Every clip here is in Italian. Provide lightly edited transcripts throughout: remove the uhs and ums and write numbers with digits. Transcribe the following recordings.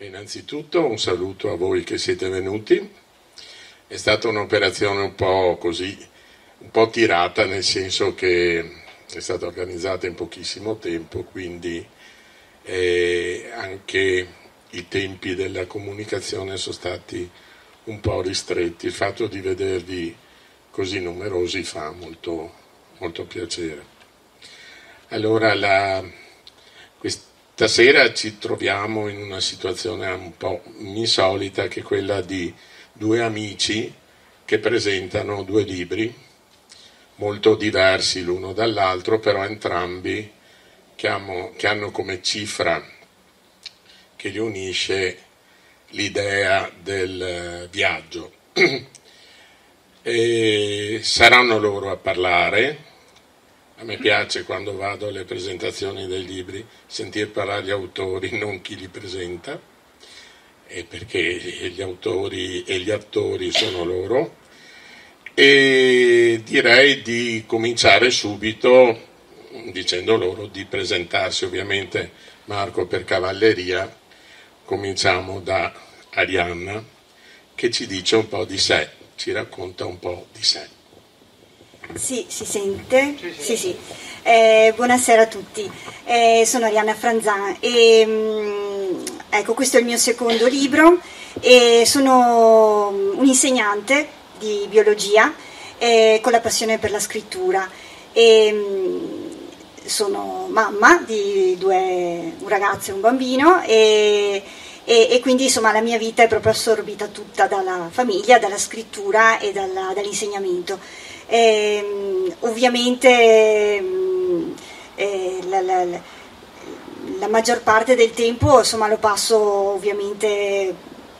Innanzitutto un saluto a voi che siete venuti. È stata un'operazione un po' così, un po' tirata, nel senso che è stata organizzata in pochissimo tempo, quindi anche i tempi della comunicazione sono stati un po' ristretti. Il fatto di vedervi così numerosi fa molto, molto piacere. Allora, questa sera ci troviamo in una situazione un po' insolita, che è quella di due amici che presentano due libri molto diversi l'uno dall'altro, però entrambi che hanno come cifra che li unisce l'idea del viaggio. E saranno loro a parlare. A me piace, quando vado alle presentazioni dei libri, sentir parlare gli autori, non chi li presenta, perché gli autori e gli attori sono loro. E direi di cominciare subito dicendo loro di presentarsi. Ovviamente Marco per cavalleria. Cominciamo da Arianna, che ci dice un po' di sé, ci racconta un po' di sé. Sì, si sente? Sì. Buonasera a tutti, sono Arianna Franzan e ecco, questo è il mio secondo libro e sono un'insegnante di biologia con la passione per la scrittura sono mamma di un ragazzo e un bambino e quindi insomma la mia vita è proprio assorbita tutta dalla famiglia, dalla scrittura e dall'insegnamento. Ovviamente la maggior parte del tempo insomma lo passo ovviamente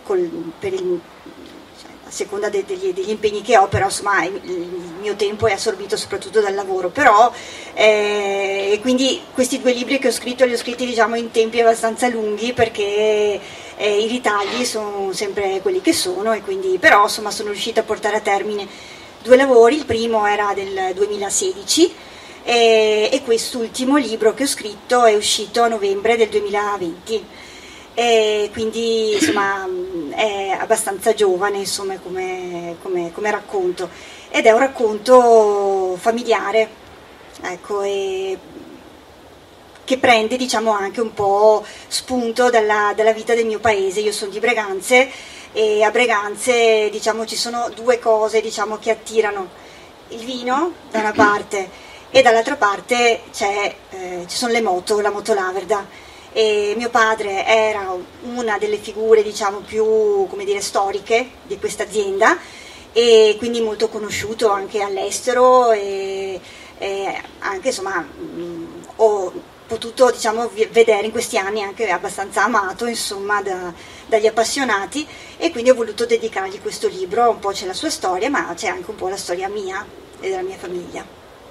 a seconda degli impegni che ho, però insomma il mio tempo è assorbito soprattutto dal lavoro, però e quindi questi due libri che ho scritto li ho scritti diciamo in tempi abbastanza lunghi, perché i ritagli sono sempre quelli che sono, e quindi però insomma sono riuscita a portare a termine due lavori. Il primo era del 2016 e quest'ultimo libro che ho scritto è uscito a novembre del 2020. Quindi insomma è abbastanza giovane insomma come racconto, ed è un racconto familiare, ecco, e che prende diciamo anche un po' spunto dalla vita del mio paese. Io sono di Breganze e a Breganze diciamo ci sono due cose diciamo che attirano: il vino da una parte e dall'altra parte ci sono le moto, la Motolaverda. E mio padre era una delle figure diciamo più, come dire, storiche di questa azienda, e quindi molto conosciuto anche all'estero e anche insomma ho potuto diciamo vedere in questi anni anche abbastanza amato insomma dagli appassionati, e quindi ho voluto dedicargli questo libro. Un po' c'è la sua storia, ma c'è anche un po' la storia mia e della mia famiglia.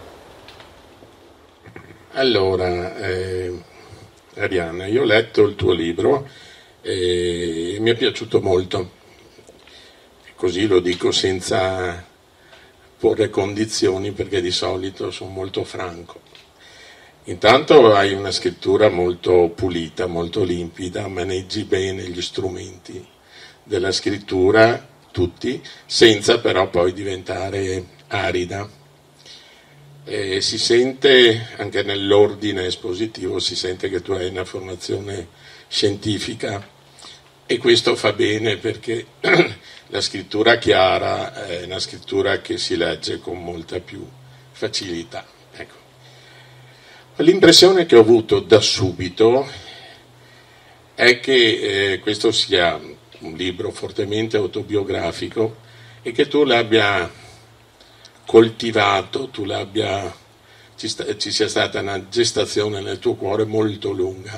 Allora, Arianna, io ho letto il tuo libro e mi è piaciuto molto, così lo dico senza porre condizioni, perché di solito sono molto franco. Intanto hai una scrittura molto pulita, molto limpida, maneggi bene gli strumenti della scrittura, tutti, senza però poi diventare arida. Si sente anche nell'ordine espositivo, si sente che tu hai una formazione scientifica, e questo fa bene, perché la scrittura chiara è una scrittura che si legge con molta più facilità. Ecco. L'impressione che ho avuto da subito è che questo sia un libro fortemente autobiografico e che tu l'abbia coltivato, ci sia stata una gestazione nel tuo cuore molto lunga,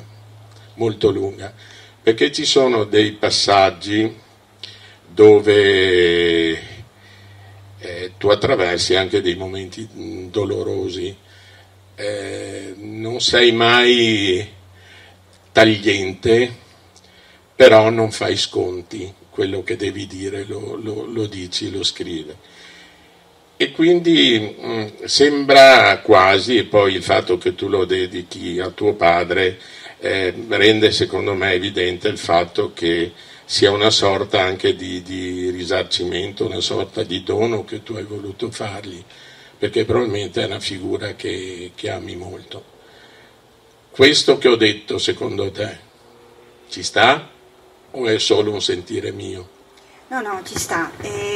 perché ci sono dei passaggi dove tu attraversi anche dei momenti dolorosi, non sei mai tagliente, però non fai sconti, quello che devi dire lo dici, lo scrivi. E quindi sembra quasi, e poi il fatto che tu lo dedichi a tuo padre rende secondo me evidente il fatto che sia una sorta anche di risarcimento, una sorta di dono che tu hai voluto fargli, perché probabilmente è una figura che ami molto. Questo che ho detto, secondo te, ci sta o è solo un sentire mio? No, ci sta.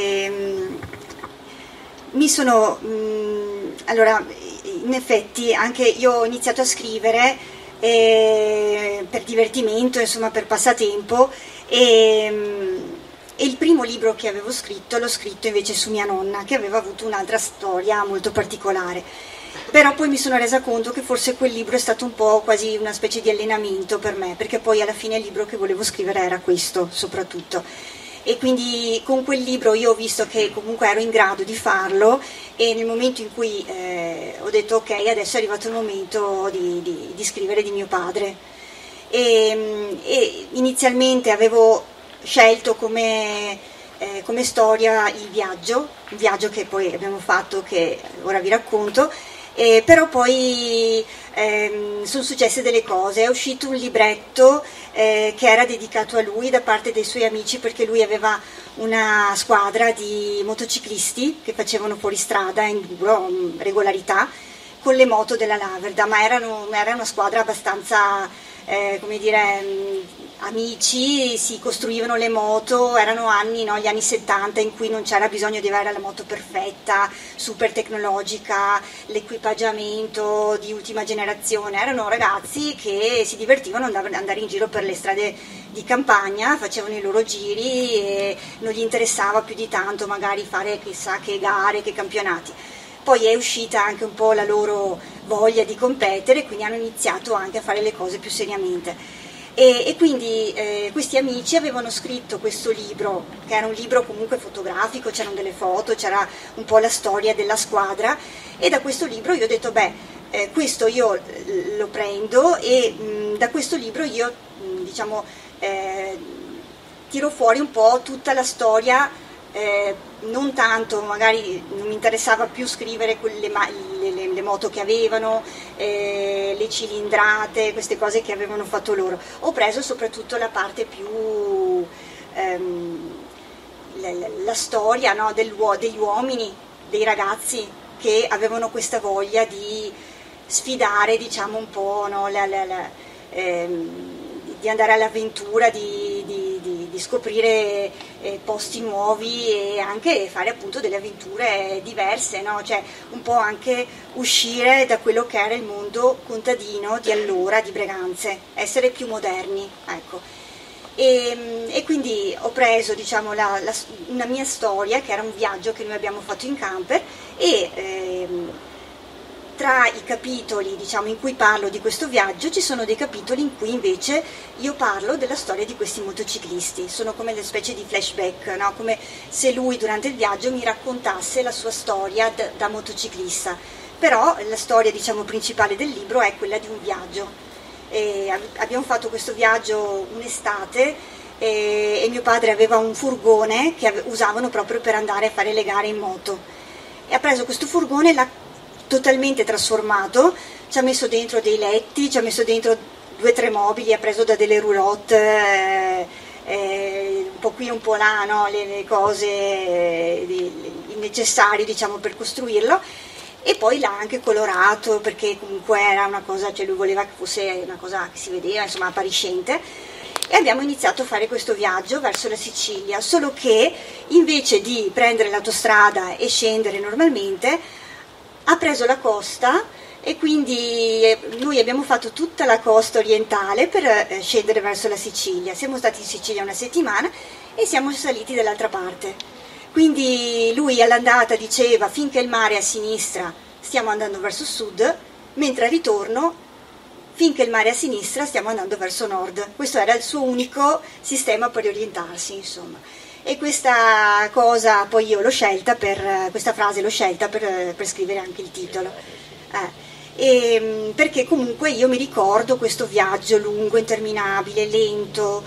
Allora, in effetti anche io ho iniziato a scrivere per divertimento, insomma per passatempo, e il primo libro che avevo scritto l'ho scritto invece su mia nonna, che aveva avuto un'altra storia molto particolare. Però poi mi sono resa conto che forse quel libro è stato un po' quasi una specie di allenamento per me, perché poi alla fine il libro che volevo scrivere era questo soprattutto. E quindi con quel libro io ho visto che comunque ero in grado di farlo, e nel momento in cui ho detto ok, adesso è arrivato il momento di scrivere di mio padre. E inizialmente avevo scelto come storia un viaggio che poi abbiamo fatto, che ora vi racconto. Però poi sono successe delle cose, è uscito un libretto che era dedicato a lui da parte dei suoi amici, perché lui aveva una squadra di motociclisti che facevano fuoristrada in regolarità con le moto della Laverda, ma era una squadra abbastanza amici, si costruivano le moto, erano anni, no, gli anni 70, in cui non c'era bisogno di avere la moto perfetta, super tecnologica, l'equipaggiamento di ultima generazione, erano ragazzi che si divertivano ad andare in giro per le strade di campagna, facevano i loro giri e non gli interessava più di tanto magari fare chissà che gare, che campionati. Poi è uscita anche un po' la loro voglia di competere, quindi hanno iniziato anche a fare le cose più seriamente. E quindi questi amici avevano scritto questo libro, che era un libro comunque fotografico, c'erano delle foto, c'era un po' la storia della squadra, e da questo libro io ho detto questo io lo prendo, e da questo libro io tiro fuori un po' tutta la storia. Non tanto, magari non mi interessava più scrivere le moto che avevano, le cilindrate, queste cose che avevano fatto loro. Ho preso soprattutto la parte più la storia, no, degli uomini, dei ragazzi che avevano questa voglia di sfidare, diciamo, un po', no, di andare all'avventura, di scoprire posti nuovi e anche fare appunto delle avventure diverse, no? Cioè un po' anche uscire da quello che era il mondo contadino di allora, di Breganze, essere più moderni, ecco. E quindi ho preso, diciamo, una mia storia, che era un viaggio che noi abbiamo fatto in camper, e tra i capitoli, diciamo, in cui parlo di questo viaggio ci sono dei capitoli in cui invece io parlo della storia di questi motociclisti. Sono come delle specie di flashback, no? Come se lui durante il viaggio mi raccontasse la sua storia da motociclista. Però la storia, diciamo, principale del libro è quella di un viaggio. Abbiamo fatto questo viaggio un'estate, e mio padre aveva un furgone che usavano proprio per andare a fare le gare in moto, e ha preso questo furgone e l'ha totalmente trasformato, ci ha messo dentro dei letti, ci ha messo dentro 2 o 3 mobili, ha preso da delle roulotte, un po' qui un po' là, no? le cose, i necessari, diciamo, per costruirlo, e poi l'ha anche colorato, perché comunque era una cosa, cioè lui voleva che fosse una cosa che si vedeva, insomma, appariscente. E abbiamo iniziato a fare questo viaggio verso la Sicilia, solo che invece di prendere l'autostrada e scendere normalmente ha preso la costa, e quindi noi abbiamo fatto tutta la costa orientale per scendere verso la Sicilia. Siamo stati in Sicilia una settimana e siamo saliti dall'altra parte. Quindi lui all'andata diceva: finché il mare è a sinistra stiamo andando verso sud, mentre al ritorno finché il mare è a sinistra stiamo andando verso nord. Questo era il suo unico sistema per orientarsi, insomma. E questa cosa poi io l'ho scelta questa frase l'ho scelta per scrivere anche il titolo, perché comunque io mi ricordo questo viaggio lungo, interminabile, lento,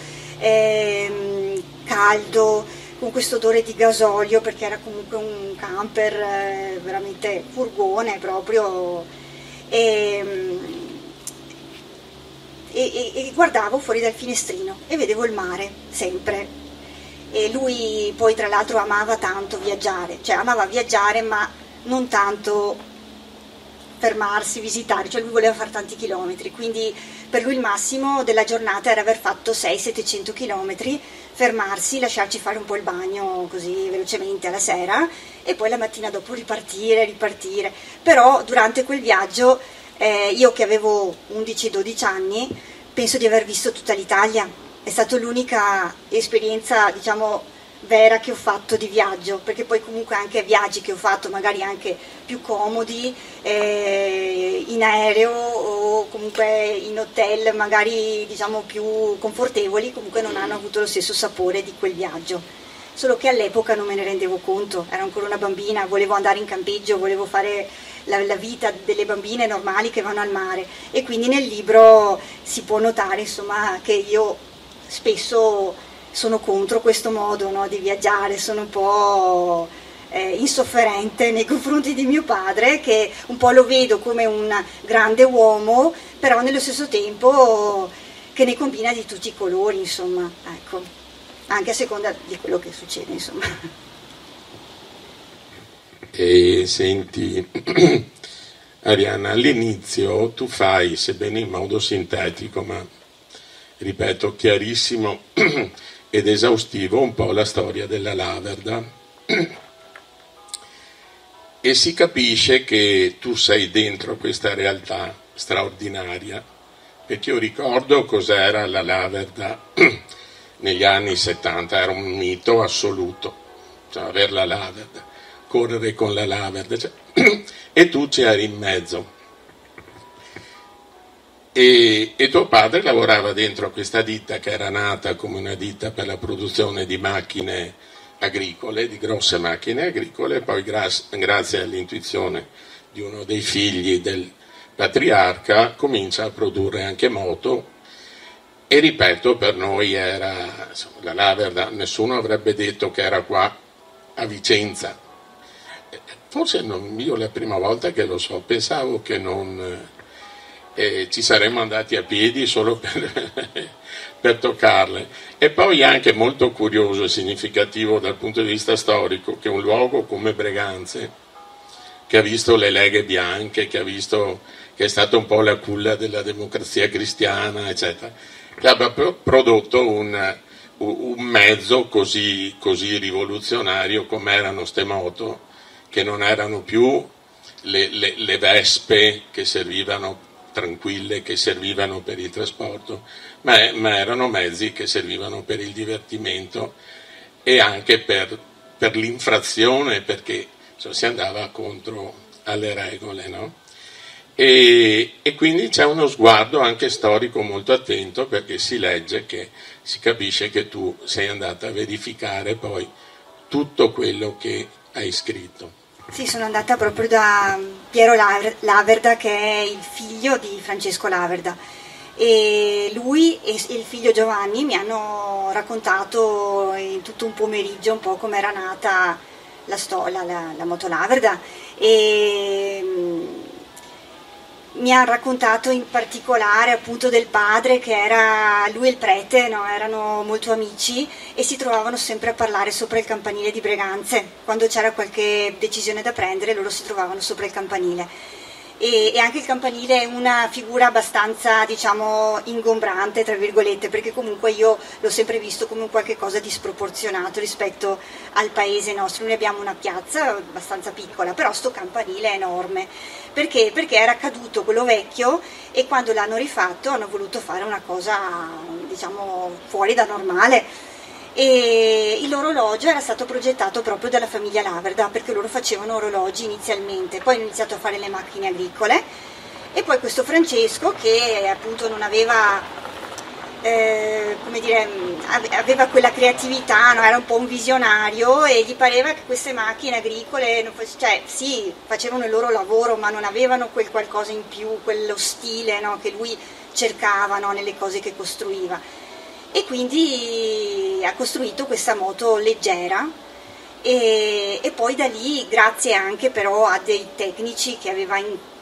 caldo, con questo odore di gasolio, perché era comunque un camper, veramente furgone proprio, e guardavo fuori dal finestrino e vedevo il mare, sempre. E lui poi tra l'altro amava tanto viaggiare, cioè amava viaggiare ma non tanto fermarsi, visitare, cioè lui voleva fare tanti chilometri, quindi per lui il massimo della giornata era aver fatto 600-700 chilometri, fermarsi, lasciarci fare un po' il bagno così velocemente alla sera e poi la mattina dopo ripartire. Però durante quel viaggio io che avevo 11-12 anni penso di aver visto tutta l'Italia, è stata l'unica esperienza diciamo vera che ho fatto di viaggio, perché poi comunque anche viaggi che ho fatto magari anche più comodi in aereo o comunque in hotel magari diciamo più confortevoli, comunque non hanno avuto lo stesso sapore di quel viaggio, solo che all'epoca non me ne rendevo conto, ero ancora una bambina, volevo andare in campeggio, volevo fare la vita delle bambine normali che vanno al mare, e quindi nel libro si può notare insomma che io spesso sono contro questo modo, no, di viaggiare, sono un po' insofferente nei confronti di mio padre, che un po' lo vedo come un grande uomo, però nello stesso tempo che ne combina di tutti i colori, insomma, ecco, anche a seconda di quello che succede, insomma. E senti, Arianna, all'inizio tu fai, sebbene in modo sintetico, ma ripeto, chiarissimo ed esaustivo, un po' la storia della Laverda, e si capisce che tu sei dentro questa realtà straordinaria, perché io ricordo cos'era la Laverda negli anni 70, era un mito assoluto, cioè avere la Laverda, correre con la Laverda, cioè, e tu c'eri in mezzo. E tuo padre lavorava dentro questa ditta che era nata come una ditta per la produzione di macchine agricole, di grosse macchine agricole, e poi grazie all'intuizione di uno dei figli del patriarca comincia a produrre anche moto. E ripeto, per noi era, insomma, la Laverda, nessuno avrebbe detto che era qua a Vicenza, forse non, io la prima volta che lo so pensavo che non ci saremmo andati a piedi solo per toccarle. E poi anche molto curioso e significativo dal punto di vista storico che un luogo come Breganze, che ha visto le leghe bianche, che ha visto che è stata un po' la culla della democrazia cristiana, eccetera, che abbia prodotto un mezzo così rivoluzionario come erano ste moto, che non erano più le vespe che servivano tranquille, che servivano per il trasporto, ma erano mezzi che servivano per il divertimento e anche per l'infrazione, perché insomma, si andava contro alle regole, no? E quindi c'è uno sguardo anche storico molto attento, perché si legge, che si capisce che tu sei andata a verificare poi tutto quello che hai scritto. Sì, sono andata proprio da Piero Laverda, che è il figlio di Francesco Laverda, e lui e il figlio Giovanni mi hanno raccontato in tutto un pomeriggio un po' come era nata la moto Laverda, e mi ha raccontato in particolare appunto del padre, che era lui e il prete, no? Erano molto amici e si trovavano sempre a parlare sopra il campanile di Breganze, quando c'era qualche decisione da prendere loro si trovavano sopra il campanile. E anche il campanile è una figura abbastanza, diciamo, ingombrante, tra virgolette, perché comunque io l'ho sempre visto come un qualche cosa di sproporzionato rispetto al paese nostro. Noi abbiamo una piazza abbastanza piccola, però sto campanile è enorme. Perché? Perché era caduto quello vecchio e quando l'hanno rifatto hanno voluto fare una cosa, diciamo, fuori da normale. E il loro orologio era stato progettato proprio dalla famiglia Laverda, perché loro facevano orologi inizialmente, poi hanno iniziato a fare le macchine agricole, e poi questo Francesco, che appunto non aveva, come dire, aveva quella creatività, no? Era un po' un visionario e gli pareva che queste macchine agricole, cioè sì, facevano il loro lavoro, ma non avevano quel qualcosa in più, quello stile, no? Che lui cercava, no? Nelle cose che costruiva. E quindi ha costruito questa moto leggera e poi da lì, grazie anche però a dei tecnici che aveva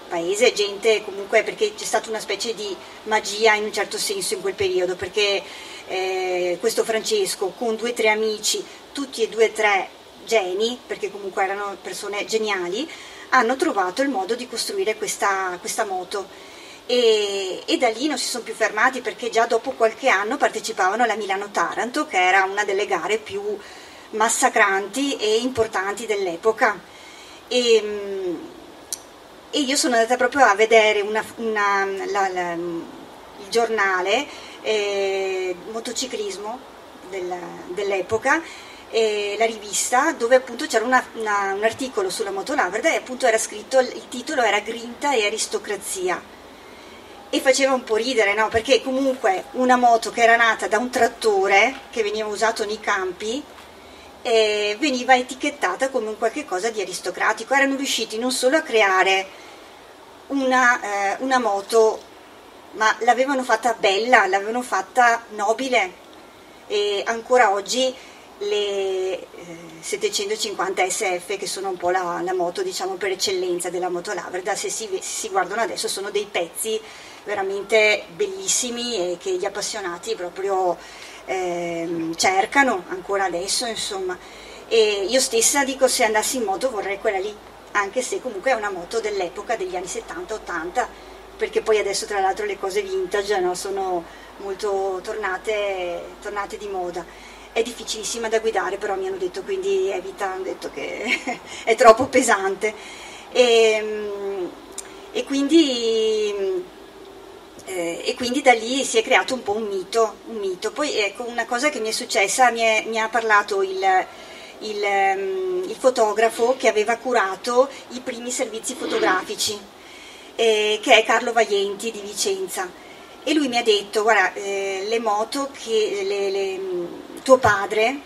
paese, gente comunque, perché c'è stata una specie di magia in un certo senso in quel periodo, perché questo Francesco con 2 o 3 amici, tutti e 2 o 3 geni, perché comunque erano persone geniali, hanno trovato il modo di costruire questa moto e da lì non si sono più fermati, perché già dopo qualche anno partecipavano alla Milano-Taranto, che era una delle gare più massacranti e importanti dell'epoca, e io sono andata proprio a vedere il giornale motociclismo dell'epoca, la rivista, dove appunto c'era un articolo sulla moto Laverda, e appunto era scritto, il titolo era Grinta e aristocrazia, e faceva un po' ridere, no? Perché comunque una moto che era nata da un trattore che veniva usato nei campi veniva etichettata come un qualche cosa di aristocratico. Erano riusciti non solo a creare una moto, ma l'avevano fatta bella, l'avevano fatta nobile, e ancora oggi le 750 SF, che sono un po' la moto, diciamo, per eccellenza della moto Laverda, se si guardano adesso, sono dei pezzi veramente bellissimi e che gli appassionati proprio cercano ancora adesso, insomma. E io stessa dico, se andassi in moto vorrei quella lì, anche se comunque è una moto dell'epoca degli anni 70-80, perché poi adesso tra l'altro le cose vintage, no, sono molto tornate di moda. È difficilissima da guidare, però mi hanno detto, quindi evita, hanno detto che è troppo pesante, e quindi da lì si è creato un po' un mito. Poi ecco, una cosa che mi è successa, mi ha parlato il fotografo che aveva curato i primi servizi fotografici, che è Carlo Vaienti di Vicenza, e lui mi ha detto: guarda, le moto che tuo padre,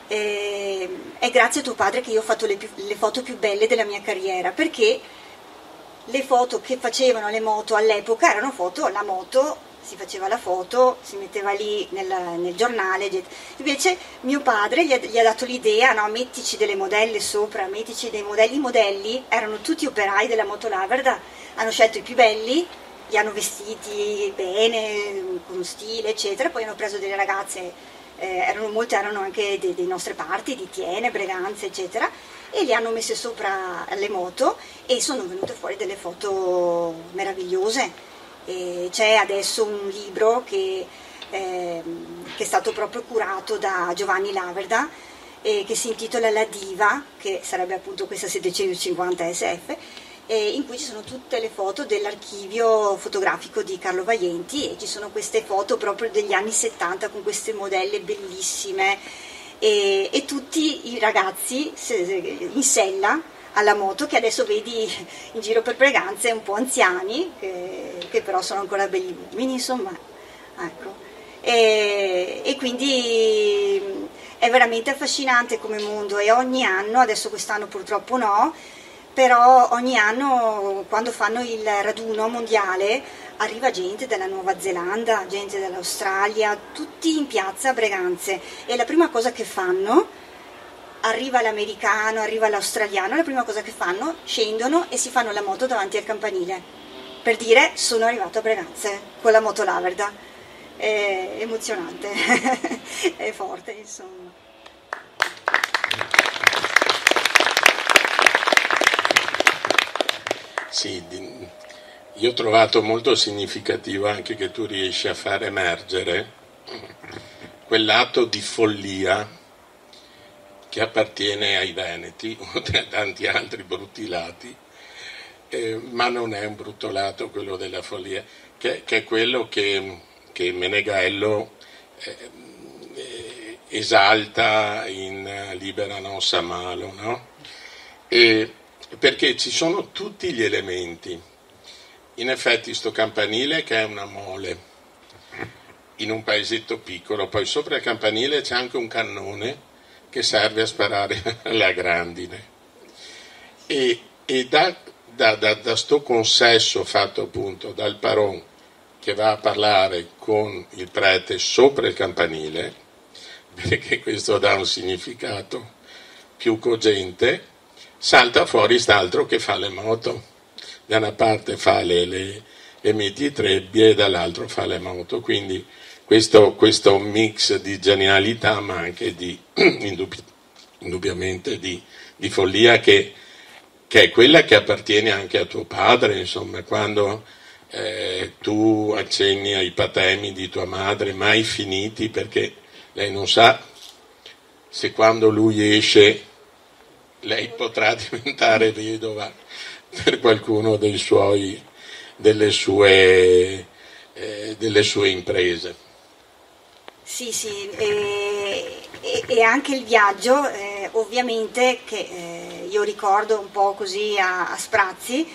è grazie a tuo padre che io ho fatto le foto più belle della mia carriera, perché le foto che facevano le moto all'epoca erano foto, la moto, si faceva la foto, si metteva lì nel giornale, invece mio padre gli ha dato l'idea, no, mettici delle modelle sopra, mettici dei modelli. I modelli erano tutti operai della moto Laverda, hanno scelto i più belli, li hanno vestiti bene, con stile, eccetera, poi hanno preso delle ragazze, molte erano anche dei nostre parti, di Tiene, Breganze, eccetera, e li hanno messe sopra alle moto e sono venute fuori delle foto meravigliose. E c'è adesso un libro che è stato proprio curato da Giovanni Laverda, che si intitola La Diva, che sarebbe appunto questa 750 SF, in cui ci sono tutte le foto dell'archivio fotografico di Carlo Vaienti, e ci sono queste foto proprio degli anni 70 con queste modelle bellissime, e tutti i ragazzi in sella alla moto, che adesso vedi in giro per Breganze, un po' anziani, che però sono ancora belli uomini, insomma, ecco. E quindi è veramente affascinante come mondo, e ogni anno, adesso quest'anno purtroppo no, però ogni anno quando fanno il raduno mondiale arriva gente dalla Nuova Zelanda, gente dall'Australia, tutti in piazza a Breganze, e la prima cosa che fanno, arriva l'americano, arriva l'australiano, la prima cosa che fanno, scendono e si fanno la moto davanti al campanile per dire: sono arrivato a Breganze con la moto Laverda. È emozionante, è forte, insomma. Sì, io ho trovato molto significativo anche che tu riesci a far emergere quell'atto di follia che appartiene ai veneti, oltre a tanti altri brutti lati, ma non è un brutto lato quello della follia, che è quello che Meneghello esalta in Libera Nos Malo, no? Perché ci sono tutti gli elementi. In effetti sto campanile, che è una mole in un paesetto piccolo, poi sopra il campanile c'è anche un cannone che serve a sparare la grandine, e da sto consesso fatto appunto dal Paron, che va a parlare con il prete sopra il campanile, perché questo dà un significato più cogente, salta fuori st'altro che fa le moto, da una parte fa le miti trebbie e dall'altro fa le moto, quindi questo mix di genialità ma anche di indubbiamente di follia che è quella che appartiene anche a tuo padre, insomma, quando tu accenni ai patemi di tua madre mai finiti, perché lei non sa se quando lui esce lei potrà diventare vedova per qualcuno delle sue imprese. Sì, sì, e anche il viaggio, ovviamente, che io ricordo un po' così a sprazzi,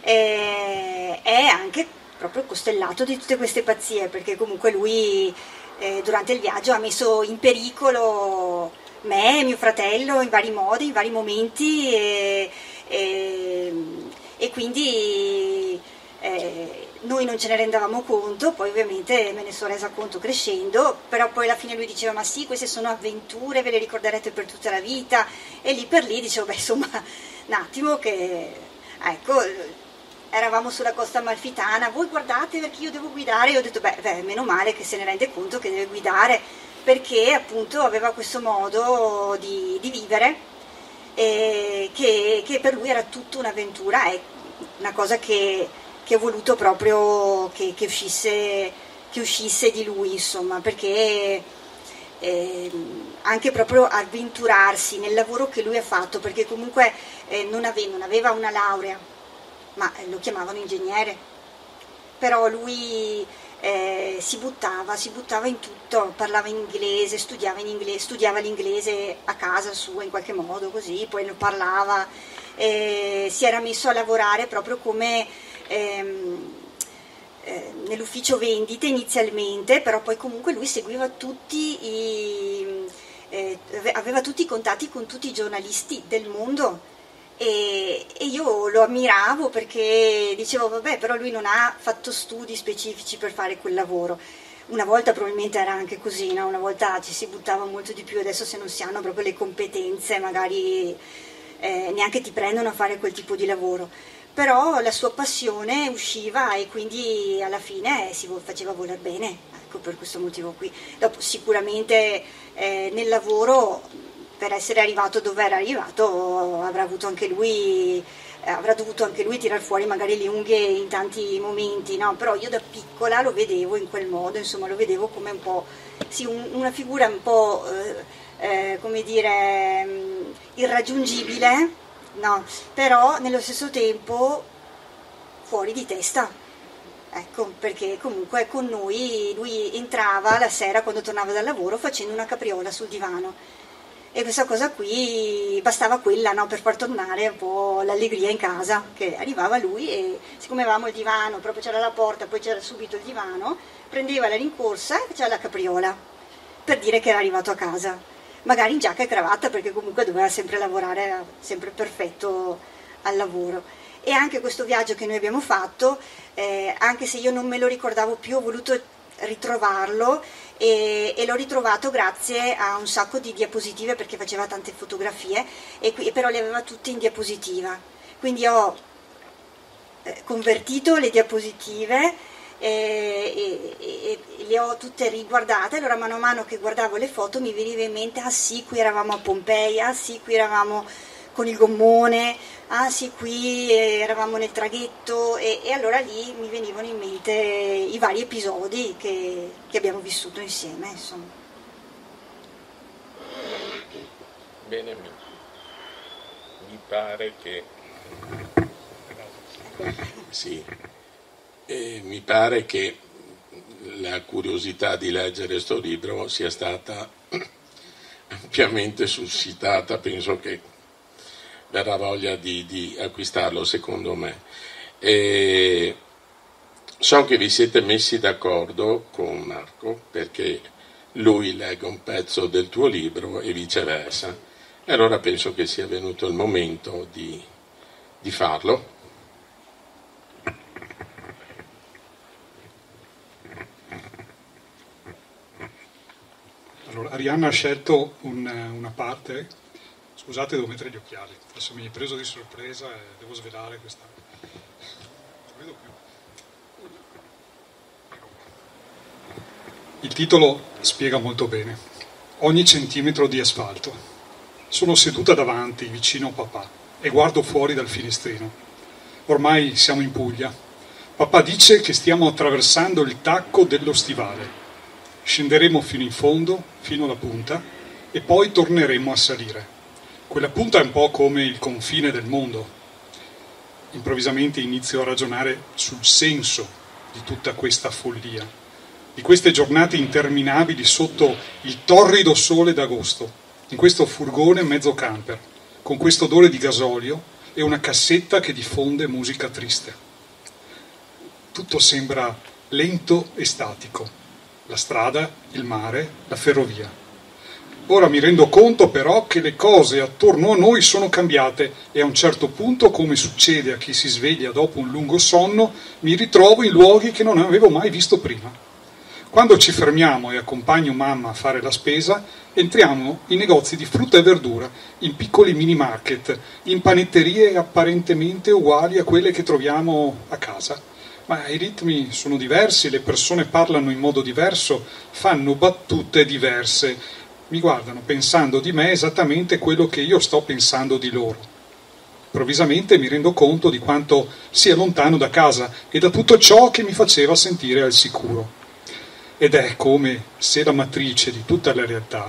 è anche proprio costellato di tutte queste pazzie, perché comunque lui durante il viaggio ha messo in pericolo me e mio fratello in vari modi, in vari momenti, e quindi noi non ce ne rendavamo conto, poi ovviamente me ne sono resa conto crescendo, però poi alla fine lui diceva ma sì, queste sono avventure, ve le ricorderete per tutta la vita, e lì per lì dicevo beh insomma un attimo che ecco, eravamo sulla costa amalfitana, voi guardate perché io devo guidare, e ho detto beh meno male che se ne rende conto che deve guidare, perché appunto aveva questo modo di vivere che per lui era tutta un'avventura, è una cosa che ho voluto proprio che uscisse di lui, insomma, perché anche proprio avventurarsi nel lavoro che lui ha fatto, perché comunque non aveva una laurea, ma lo chiamavano ingegnere, però lui si buttava in tutto, parlava in inglese, studiava l'inglese a casa sua in qualche modo, così, poi lo parlava, si era messo a lavorare proprio come nell'ufficio vendite inizialmente, però poi comunque lui seguiva aveva tutti i contatti con tutti i giornalisti del mondo, e io lo ammiravo perché dicevo vabbè, però lui non ha fatto studi specifici per fare quel lavoro. Una volta probabilmente era anche così, no? Una volta ci si buttava molto di più, adesso se non si hanno proprio le competenze magari neanche ti prendono a fare quel tipo di lavoro, però la sua passione usciva e quindi alla fine si faceva voler bene, ecco, per questo motivo qui. Dopo sicuramente nel lavoro, per essere arrivato dove era arrivato, avrà dovuto anche lui tirar fuori magari le unghie in tanti momenti, no? Però io da piccola lo vedevo in quel modo, insomma lo vedevo come un po', sì, una figura un po' come dire irraggiungibile, no? Però nello stesso tempo fuori di testa, ecco, perché comunque con noi lui entrava la sera quando tornava dal lavoro facendo una capriola sul divano, e questa cosa qui bastava quella, no, per far tornare un po' l'allegria in casa, che arrivava lui e siccome avevamo il divano, proprio c'era la porta, poi c'era subito il divano, prendeva la rincorsa e faceva la capriola per dire che era arrivato a casa, magari in giacca e cravatta, perché comunque doveva sempre lavorare, era sempre perfetto al lavoro. E anche questo viaggio che noi abbiamo fatto, anche se io non me lo ricordavo più, ho voluto ritrovarlo, e l'ho ritrovato grazie a un sacco di diapositive, perché faceva tante fotografie però le aveva tutte in diapositiva, quindi ho convertito le diapositive e le ho tutte riguardate. Allora mano a mano che guardavo le foto mi veniva in mente ah sì, qui eravamo a Pompei, ah sì, qui eravamo con il gommone, ah sì, qui eravamo nel traghetto, e allora lì mi venivano in mente i vari episodi che abbiamo vissuto insieme, insomma. Bene, mi pare che sì, mi pare che la curiosità di leggere questo libro sia stata ampiamente suscitata, penso che verrà voglia di acquistarlo, secondo me. So che vi siete messi d'accordo con Marco perché lui legga un pezzo del tuo libro e viceversa, e allora penso che sia venuto il momento di farlo. Allora, Arianna ha scelto una parte. Scusate, devo mettere gli occhiali, adesso mi hai preso di sorpresa e devo svelare questa. titolo spiega molto bene. Ogni centimetro di asfalto. Sono seduta davanti, vicino a papà, e guardo fuori dal finestrino. Ormai siamo in Puglia. Papà dice che stiamo attraversando il tacco dello stivale. Scenderemo fino in fondo, fino alla punta, e poi torneremo a salire. Quella punta è un po' come il confine del mondo. Improvvisamente inizio a ragionare sul senso di tutta questa follia, di queste giornate interminabili sotto il torrido sole d'agosto, in questo furgone mezzo camper, con questo odore di gasolio e una cassetta che diffonde musica triste. Tutto sembra lento e statico, la strada, il mare, la ferrovia. Ora mi rendo conto però che le cose attorno a noi sono cambiate e a un certo punto, come succede a chi si sveglia dopo un lungo sonno, mi ritrovo in luoghi che non avevo mai visto prima. Quando ci fermiamo e accompagno mamma a fare la spesa, entriamo in negozi di frutta e verdura, in piccoli mini market, in panetterie apparentemente uguali a quelle che troviamo a casa. Ma i ritmi sono diversi, le persone parlano in modo diverso, fanno battute diverse. Mi guardano pensando di me esattamente quello che io sto pensando di loro. Improvvisamente mi rendo conto di quanto sia lontano da casa e da tutto ciò che mi faceva sentire al sicuro. Ed è come se la matrice di tutta la realtà,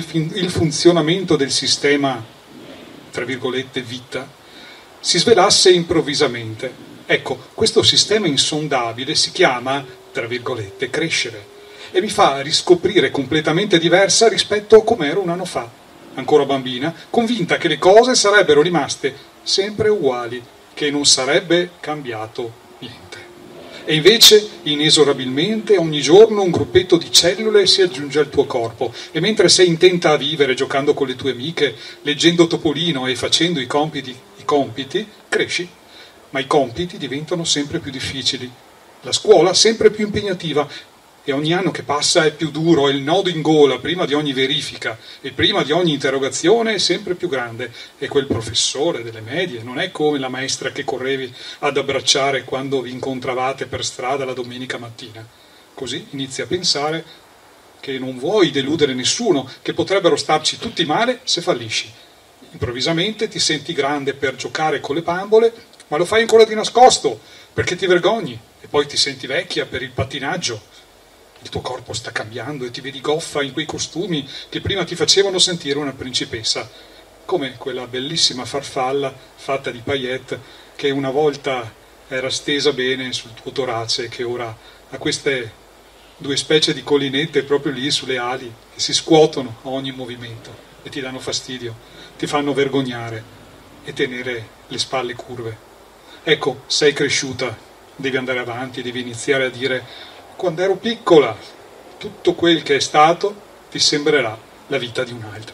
il funzionamento del sistema, tra virgolette, vita, si svelasse improvvisamente. Ecco, questo sistema insondabile si chiama, tra virgolette, crescere. E mi fa riscoprire completamente diversa rispetto a com'ero un anno fa, ancora bambina, convinta che le cose sarebbero rimaste sempre uguali, che non sarebbe cambiato niente. E invece, inesorabilmente, ogni giorno un gruppetto di cellule si aggiunge al tuo corpo, e mentre sei intenta a vivere giocando con le tue amiche, leggendo Topolino e facendo i compiti, cresci, ma i compiti diventano sempre più difficili, la scuola sempre più impegnativa, e ogni anno che passa è più duro, e il nodo in gola prima di ogni verifica e prima di ogni interrogazione è sempre più grande, e quel professore delle medie non è come la maestra che correvi ad abbracciare quando vi incontravate per strada la domenica mattina. Così inizi a pensare che non vuoi deludere nessuno, che potrebbero starci tutti male se fallisci. Improvvisamente ti senti grande per giocare con le bambole, ma lo fai ancora di nascosto perché ti vergogni, e poi ti senti vecchia per il pattinaggio. Il tuo corpo sta cambiando e ti vedi goffa in quei costumi che prima ti facevano sentire una principessa, come quella bellissima farfalla fatta di paillette che una volta era stesa bene sul tuo torace e che ora ha queste due specie di collinette proprio lì sulle ali che si scuotono a ogni movimento e ti danno fastidio, ti fanno vergognare e tenere le spalle curve. Ecco, sei cresciuta, devi andare avanti, devi iniziare a dire: quando ero piccola, tutto quel che è stato ti sembrerà la vita di un'altra.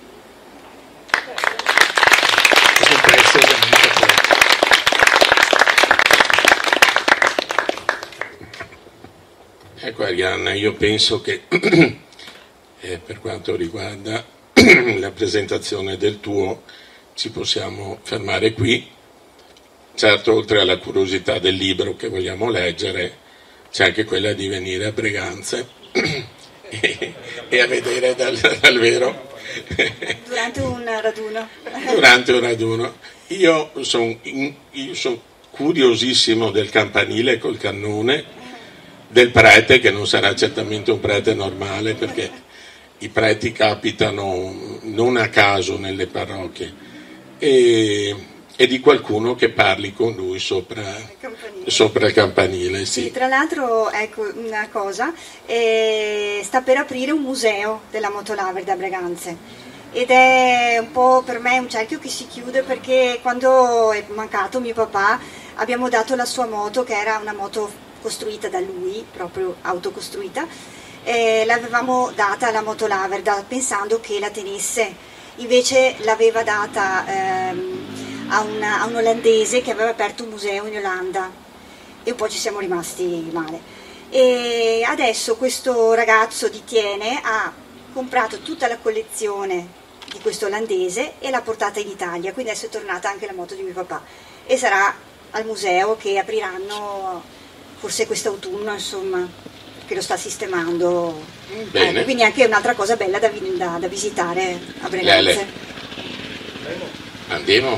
Questo è un pezzo ovviamente. Ecco Arianna, io penso che per quanto riguarda la presentazione del tuo ci possiamo fermare qui. Certo, oltre alla curiosità del libro che vogliamo leggere, c'è anche quella di venire a Breganze e a vedere dal vero. Durante un raduno. Durante un raduno. Io sono curiosissimo del campanile col cannone, del prete, che non sarà certamente un prete normale, perché i preti capitano non a caso nelle parrocchie, e di qualcuno che parli con lui sopra il campanile. Sì, tra l'altro, ecco una cosa, sta per aprire un museo della Motolaver da Breganze, ed è un po' per me un cerchio che si chiude, perché quando è mancato mio papà abbiamo dato la sua moto, che era una moto costruita da lui, proprio autocostruita, l'avevamo data alla Motolaver pensando che la tenesse, invece l'aveva data a un olandese che aveva aperto un museo in Olanda, e un po' ci siamo rimasti male. E adesso questo ragazzo di Tiene ha comprato tutta la collezione di questo olandese e l'ha portata in Italia, quindi adesso è tornata anche la moto di mio papà e sarà al museo, che apriranno forse quest'autunno, insomma, che lo sta sistemando. Bene. Quindi anche un'altra cosa bella da visitare a Breganze. Andiamo.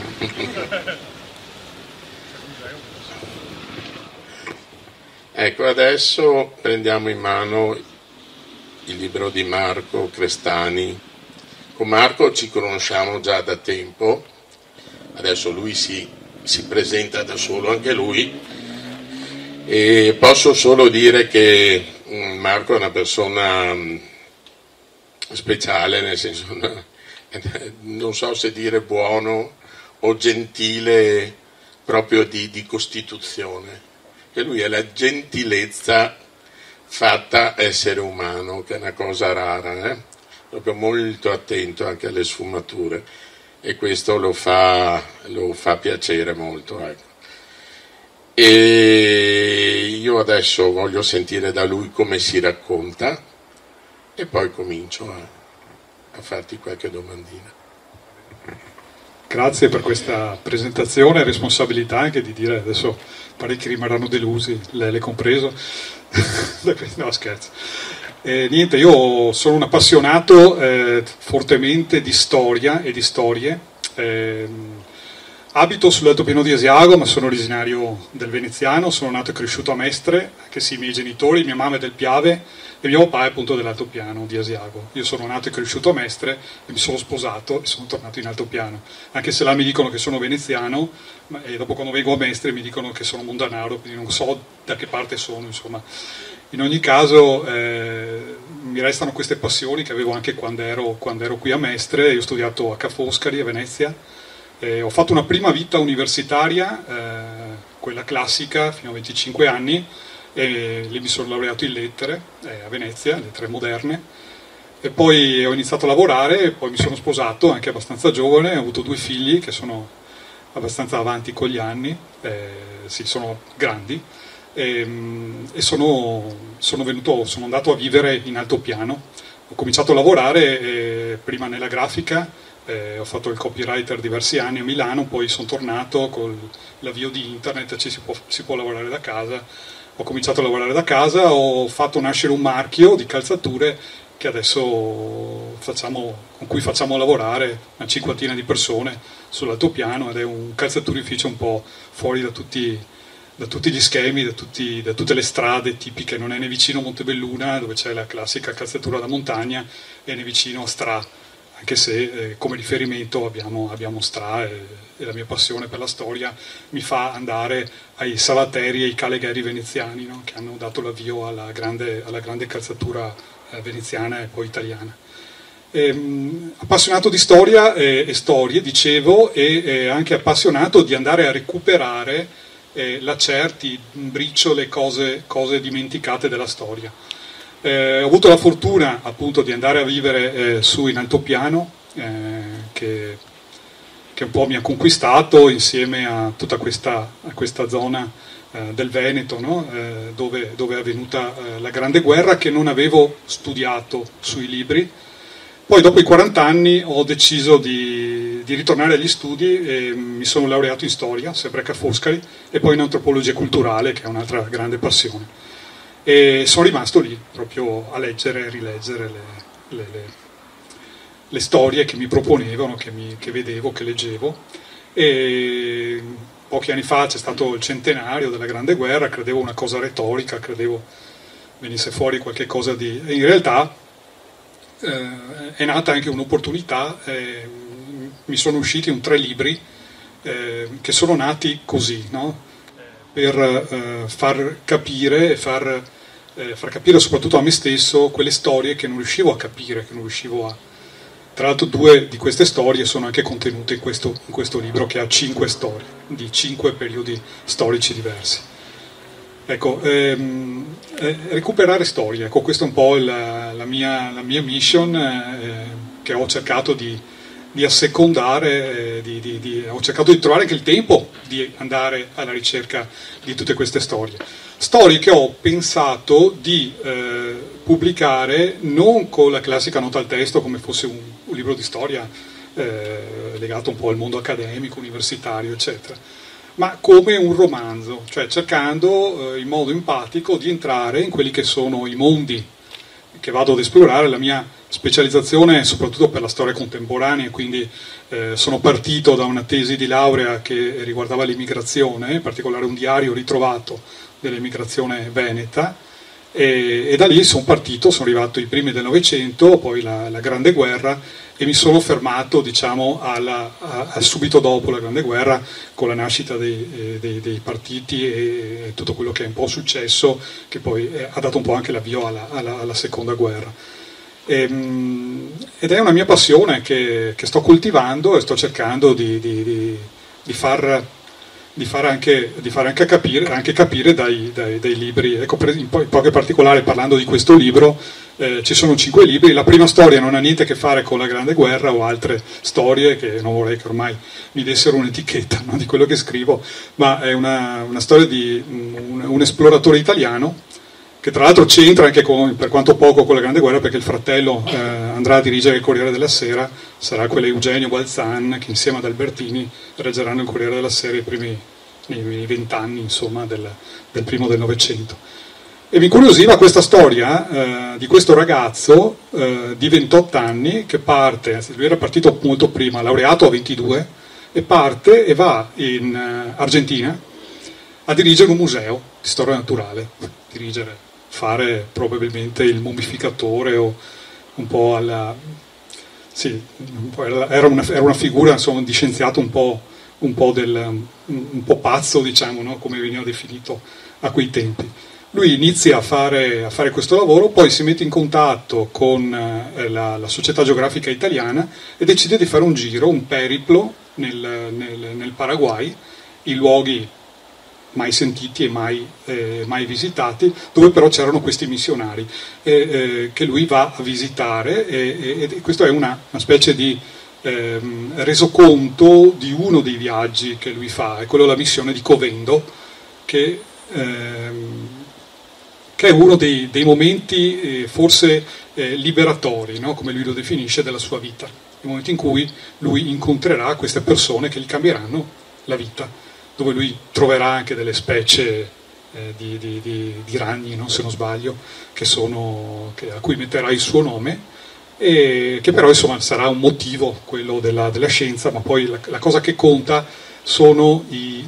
Ecco, adesso prendiamo in mano il libro di Marco Crestani. Con Marco ci conosciamo già da tempo, adesso lui si presenta da solo anche lui, e posso solo dire che Marco è una persona speciale, nel senso, non so se dire buono o gentile, proprio di costituzione, che lui è la gentilezza fatta essere umano, che è una cosa rara, proprio molto attento anche alle sfumature, e questo lo fa piacere molto, ecco. E io adesso voglio sentire da lui come si racconta e poi comincio a farti qualche domandina. Grazie per questa presentazione e responsabilità anche di dire, adesso parecchi rimarranno delusi, lei compreso. No, scherzo. Niente, io sono un appassionato fortemente di storia e di storie. Abito sull'Altopiano di Asiago, ma sono originario del Veneziano, sono nato e cresciuto a Mestre, anche se i miei genitori, mia mamma è del Piave e mio papà è appunto dell'Altopiano di Asiago. Io sono nato e cresciuto a Mestre e mi sono sposato e sono tornato in Altopiano, anche se là mi dicono che sono veneziano e dopo quando vengo a Mestre mi dicono che sono mondanaro, quindi non so da che parte sono, insomma. In ogni caso mi restano queste passioni che avevo anche quando ero qui a Mestre. Io ho studiato a Ca' Foscari a Venezia. Ho fatto una prima vita universitaria, quella classica, fino a 25 anni, e lì mi sono laureato in lettere a Venezia, lettere moderne, e poi ho iniziato a lavorare, e poi mi sono sposato anche abbastanza giovane, ho avuto 2 figli che sono abbastanza avanti con gli anni, sì, sono grandi, e sono andato a vivere in altopiano. Ho cominciato a lavorare prima nella grafica. Ho fatto il copywriter diversi anni a Milano, poi sono tornato con l'avvio di internet, si può lavorare da casa. Ho cominciato a lavorare da casa, ho fatto nascere un marchio di calzature che adesso con cui facciamo lavorare una 50ina di persone sull'altopiano, ed è un calzaturificio un po' fuori da tutti gli schemi, da tutte le strade tipiche. Non è né vicino a Montebelluna, dove c'è la classica calzatura da montagna, e né vicino a Stra, anche se come riferimento abbiamo Stra, e la mia passione per la storia mi fa andare ai Salateri e ai Calegheri veneziani, no? Che hanno dato l'avvio alla grande calzatura veneziana e poi italiana. Appassionato di storia e storie, dicevo, e anche appassionato di andare a recuperare lacerti, briciole, cose dimenticate della storia. Ho avuto la fortuna appunto di andare a vivere su in altopiano, che un po' mi ha conquistato insieme a tutta questa zona del Veneto, no? Dove è avvenuta la Grande Guerra, che non avevo studiato sui libri. Poi dopo i 40 anni ho deciso di ritornare agli studi e mi sono laureato in storia, sempre a Ca' Foscari, e poi in antropologia culturale, che è un'altra grande passione. E sono rimasto lì proprio a leggere e rileggere le storie che mi proponevano, che vedevo, che leggevo. E pochi anni fa c'è stato il centenario della Grande Guerra, credevo una cosa retorica, credevo venisse fuori qualche cosa di... E in realtà è nata anche un'opportunità, mi sono usciti 3 libri che sono nati così, no? Per far capire soprattutto a me stesso quelle storie che non riuscivo a capire, Tra l'altro 2 di queste storie sono anche contenute in questo libro, che ha 5 storie, di 5 periodi storici diversi. Ecco, recuperare storie, ecco, questa è un po' la mia mission, che ho cercato di assecondare, ho cercato di trovare anche il tempo di andare alla ricerca di tutte queste storie che ho pensato di pubblicare non con la classica nota al testo, come fosse un libro di storia legato un po' al mondo accademico, universitario, eccetera, ma come un romanzo, cioè cercando in modo empatico di entrare in quelli che sono i mondi che vado ad esplorare. La mia specializzazione è soprattutto per la storia contemporanea, quindi sono partito da una tesi di laurea che riguardava l'immigrazione, in particolare un diario ritrovato dell'immigrazione veneta, e da lì sono arrivato ai primi del Novecento, poi la Grande Guerra, e mi sono fermato, diciamo, subito dopo la Grande Guerra, con la nascita dei partiti e tutto quello che è un po' successo, che poi ha dato un po' anche l'avvio alla Seconda Guerra. Ed è una mia passione che sto coltivando e sto cercando di far anche capire dai libri. Ecco, in poche particolari, parlando di questo libro, ci sono 5 libri. La prima storia non ha niente a che fare con la Grande Guerra o altre storie, che non vorrei che ormai mi dessero un'etichetta, no, di quello che scrivo, ma è una storia di un esploratore italiano, che tra l'altro c'entra anche per quanto poco con la Grande Guerra, perché il fratello andrà a dirigere il Corriere della Sera, sarà quello Eugenio Balzan, che insieme ad Albertini reggeranno il Corriere della Sera nei 20 anni, insomma, del primo del Novecento. E mi incuriosiva questa storia di questo ragazzo di 28 anni che parte, lui era partito molto prima, laureato a 22, e parte e va in Argentina a dirigere un museo di storia naturale, fare probabilmente il mummificatore o un po' era una figura, insomma, di scienziato un po' pazzo, diciamo, no? Come veniva definito a quei tempi. Lui inizia a fare questo lavoro, poi si mette in contatto con la Società Geografica Italiana e decide di fare un giro, un periplo nel Paraguay, in luoghi mai sentiti e mai visitati, dove però c'erano questi missionari che lui va a visitare, e questo è una specie di resoconto di uno dei viaggi che lui fa, è quello della missione di Covendo, che è uno dei momenti forse liberatori, no? Come lui lo definisce, della sua vita, il momento in cui lui incontrerà queste persone che gli cambieranno la vita, dove lui troverà anche delle specie di ragni, no? Se non sbaglio, a cui metterà il suo nome, e che però, insomma, sarà un motivo, quello della scienza, ma poi la cosa che conta sono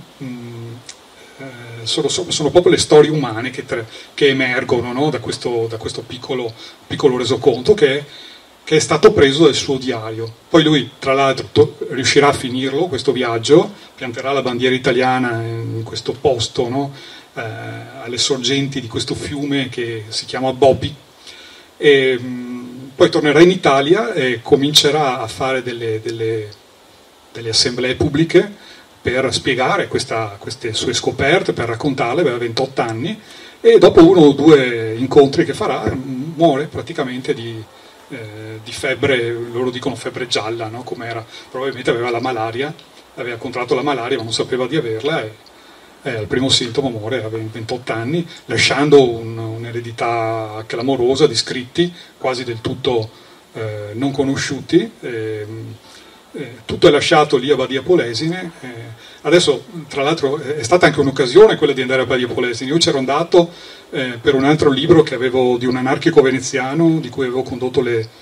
sono proprio le storie umane che emergono, no? da questo piccolo resoconto che è stato preso dal suo diario. Poi lui, tra l'altro, riuscirà a finirlo, questo viaggio, pianterà la bandiera italiana in questo posto, no? Alle sorgenti di questo fiume che si chiama Bobi, e poi tornerà in Italia e comincerà a fare delle assemblee pubbliche per spiegare queste sue scoperte, per raccontarle. Aveva 28 anni, e dopo 1 o 2 incontri che farà muore praticamente di febbre. Loro dicono febbre gialla, no? Com'era? Probabilmente aveva la malaria, aveva contratto la malaria ma non sapeva di averla, e al primo sintomo muore a 28 anni, lasciando un'eredità clamorosa di scritti quasi del tutto non conosciuti. Tutto è lasciato lì a Badia Polesine. Adesso, tra l'altro, è stata anche un'occasione quella di andare a Badia Polesine. Io c'ero andato per un altro libro che avevo, di un anarchico veneziano, di cui avevo condotto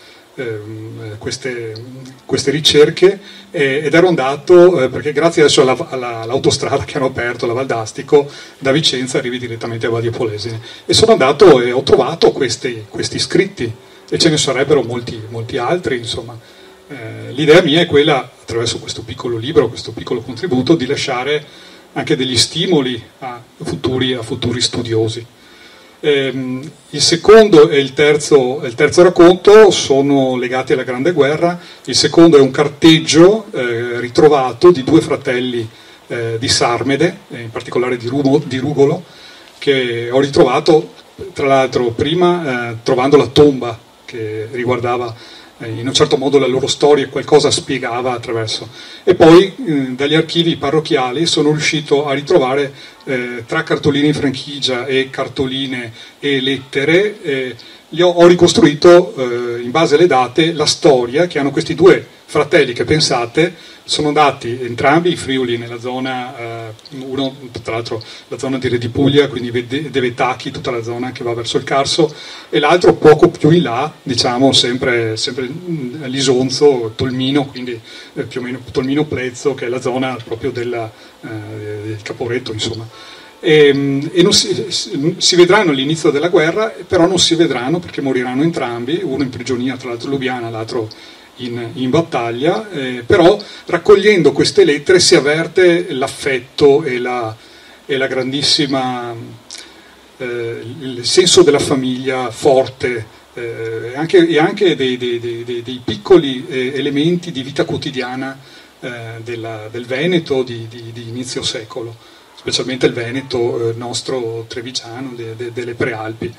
queste ricerche, ed ero andato perché grazie adesso all'autostrada che hanno aperto, la Valdastico, da Vicenza arrivi direttamente a Badia Polesine, e sono andato e ho trovato questi scritti, e ce ne sarebbero molti altri, insomma. L'idea mia è quella, attraverso questo piccolo libro, questo piccolo contributo, di lasciare anche degli stimoli a futuri studiosi. Il secondo e il terzo racconto sono legati alla Grande Guerra. Il secondo è un carteggio ritrovato di 2 fratelli di Sarmede, in particolare di Rugolo, che ho ritrovato, tra l'altro, prima trovando la tomba che riguardava in un certo modo la loro storia, qualcosa spiegava attraverso, e poi dagli archivi parrocchiali sono riuscito a ritrovare tra cartoline in franchigia e cartoline e lettere, ho ricostruito in base alle date la storia che hanno questi 2 fratelli che pensate sono andati entrambi i Friuli nella zona, uno tra l'altro la zona di Re di Puglia, quindi De Vetacchi, tutta la zona che va verso il Carso, e l'altro poco più in là, diciamo sempre all'Isonzo, Tolmino, quindi più o meno Tolmino Plezzo, che è la zona proprio del Caporetto, insomma. E non si vedranno all'inizio della guerra, però non si vedranno perché moriranno entrambi, uno in prigionia, tra l'altro Lubiana, l'altro in battaglia, però raccogliendo queste lettere si avverte l'affetto e la grandissima, il senso della famiglia forte, e anche dei piccoli elementi di vita quotidiana del Veneto di inizio secolo, specialmente il Veneto nostro trevigiano, delle Prealpi.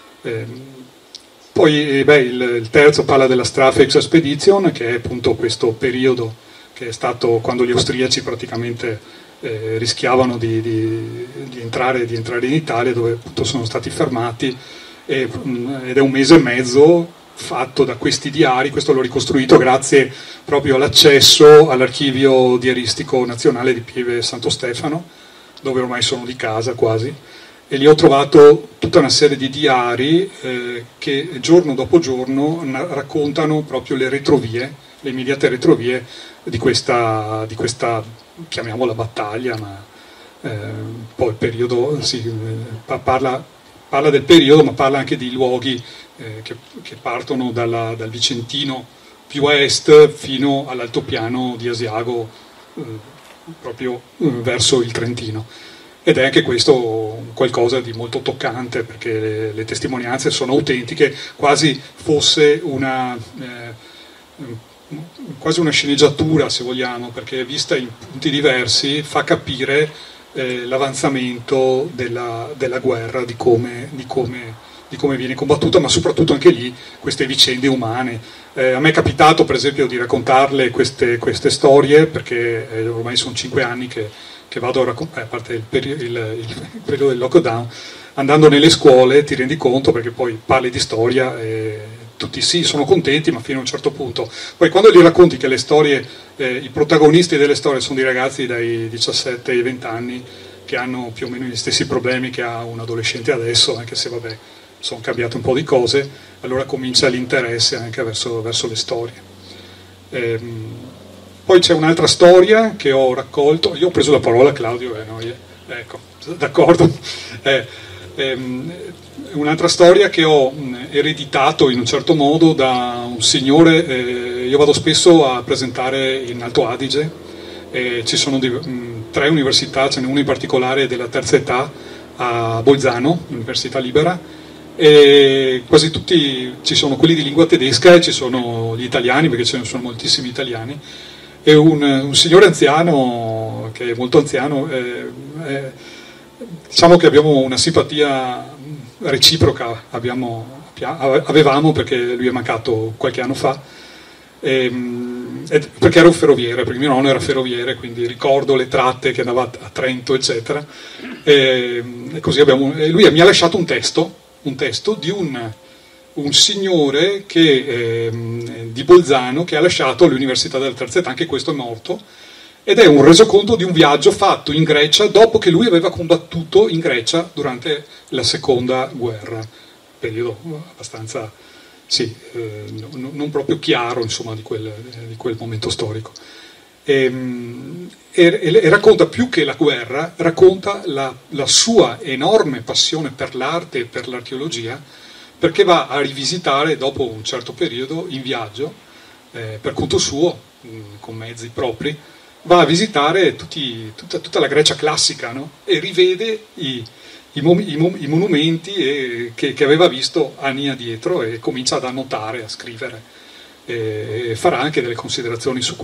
Poi il terzo parla della Strafex Expedition, che è appunto questo periodo che è stato quando gli austriaci praticamente rischiavano di entrare in Italia, dove appunto sono stati fermati, ed è un mese e mezzo fatto da questi diari. Questo l'ho ricostruito grazie proprio all'accesso all'archivio diaristico nazionale di Pieve Santo Stefano, dove ormai sono di casa quasi, e lì ho trovato tutta una serie di diari che giorno dopo giorno raccontano proprio le retrovie, le immediate retrovie di questa chiamiamola battaglia, ma poi il periodo parla del periodo, ma parla anche di luoghi che partono dal Vicentino più a est fino all'altopiano di Asiago, proprio verso il Trentino. Ed è anche questo qualcosa di molto toccante, perché le testimonianze sono autentiche, quasi fosse quasi una sceneggiatura, se vogliamo, perché vista in punti diversi fa capire l'avanzamento della guerra, di come viene combattuta, ma soprattutto anche lì queste vicende umane. A me è capitato per esempio di raccontarle queste storie, perché ormai sono 5 anni che vado a raccontare, a parte il periodo del lockdown, andando nelle scuole ti rendi conto, perché poi parli di storia e tutti sì, sono contenti, ma fino a un certo punto. Poi quando gli racconti che le storie, i protagonisti delle storie sono dei ragazzi dai 17 ai 20 anni che hanno più o meno gli stessi problemi che ha un adolescente adesso, anche se vabbè, sono cambiate un po' di cose, allora comincia l'interesse anche verso le storie. Poi c'è un'altra storia che ho raccolto, io ho preso la parola, Claudio, ecco, d'accordo. Un'altra storia che ho ereditato in un certo modo da un signore, io vado spesso a presentare in Alto Adige, ci sono 3 università, ce n'è una in particolare della terza età a Bolzano, Università Libera, e quasi tutti ci sono quelli di lingua tedesca e ci sono gli italiani, perché ce ne sono moltissimi italiani, e un signore anziano, che è molto anziano, diciamo che abbiamo una simpatia reciproca, avevamo, perché lui è mancato qualche anno fa, perché ero ferroviere, perché mio nonno era ferroviere, quindi ricordo le tratte che andava a Trento, eccetera, e così lui mi ha lasciato un testo di un signore di Bolzano, che ha lasciato l'Università della Terza Età, anche questo è morto, ed è un resoconto di un viaggio fatto in Grecia dopo che lui aveva combattuto in Grecia durante la seconda guerra, periodo abbastanza non proprio chiaro, insomma, di quel momento storico. E racconta, più che la guerra, racconta la sua enorme passione per l'arte e per l'archeologia, perché va a rivisitare dopo un certo periodo in viaggio, per conto suo, con mezzi propri, va a visitare tutta la Grecia classica, no? E rivede i monumenti che aveva visto anni addietro, e comincia ad annotare, a scrivere, e fa anche delle considerazioni su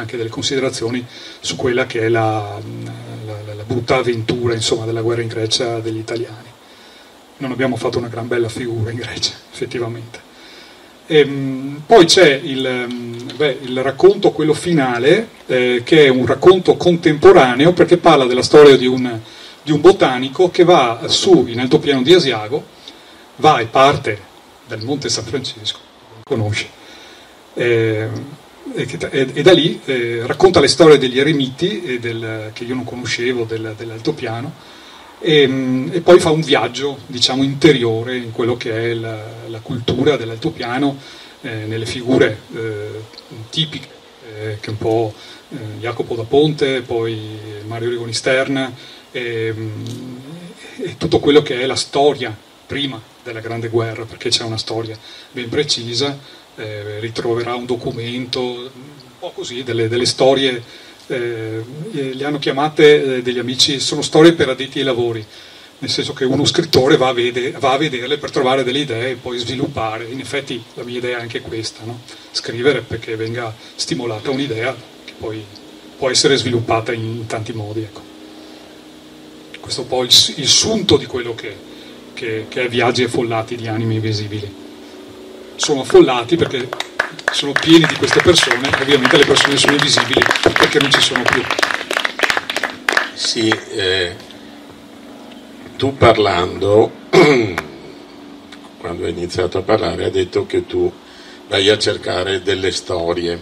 quella che è la brutta avventura, insomma, della guerra in Grecia degli italiani. Non abbiamo fatto una gran bella figura in Grecia, effettivamente. Poi c'è il racconto, quello finale, che è un racconto contemporaneo, perché parla della storia di un botanico che va su in altopiano di Asiago, va e parte dal Monte San Francesco, conosce, e da lì racconta le storie degli eremiti che io non conoscevo dell'altopiano, e poi fa un viaggio, diciamo, interiore in quello che è la cultura dell'altopiano, nelle figure tipiche, che è un po' Jacopo da Ponte, poi Mario Rigoni Stern, e tutto quello che è la storia prima della Grande Guerra, perché c'è una storia ben precisa. Ritroverà un documento, un po' così, delle storie, le hanno chiamate degli amici, sono storie per addetti ai lavori, nel senso che uno scrittore va a vederle per trovare delle idee e poi sviluppare. In effetti la mia idea è anche questa, no? Scrivere perché venga stimolata un'idea che poi può essere sviluppata in tanti modi, ecco. Questo è un po' il sunto di quello che è Viaggi affollati di anime invisibili. Sono affollati perché sono pieni di queste persone, ovviamente le persone sono invisibili perché non ci sono più. Sì, tu parlando, quando hai iniziato a parlare, hai detto che tu vai a cercare delle storie.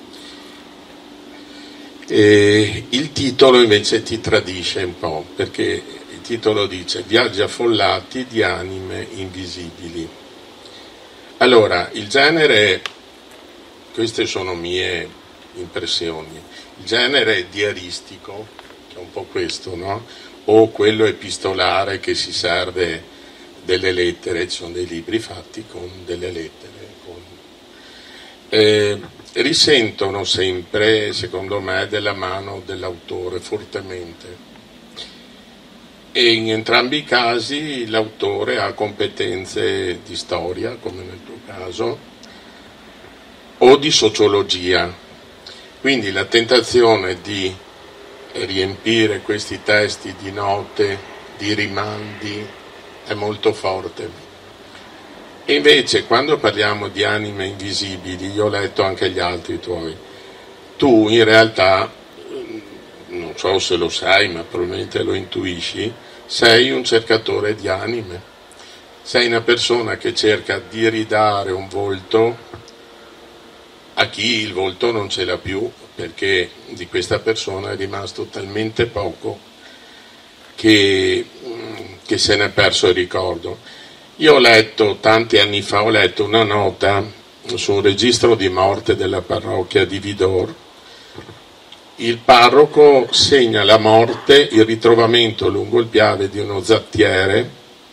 E il titolo invece ti tradisce un po', perché il titolo dice Viaggi affollati di anime invisibili. Allora, il genere, queste sono mie impressioni, il genere diaristico, che è un po' questo, no? O quello epistolare che si serve delle lettere, ci sono dei libri fatti con delle lettere, risentono sempre, secondo me, della mano dell'autore fortemente. E in entrambi i casi l'autore ha competenze di storia, come nel tuo caso, o di sociologia. Quindi la tentazione di riempire questi testi di note, di rimandi, è molto forte. E invece quando parliamo di anime invisibili, io ho letto anche gli altri tuoi, tu in realtà, non so se lo sai, ma probabilmente lo intuisci, sei un cercatore di anime, sei una persona che cerca di ridare un volto a chi il volto non ce l'ha più, perché di questa persona è rimasto talmente poco che se ne è perso il ricordo. Io ho letto, tanti anni fa, ho letto una nota su un registro di morte della parrocchia di Vidor. Il parroco segna la morte, il ritrovamento lungo il Piave di uno zattiere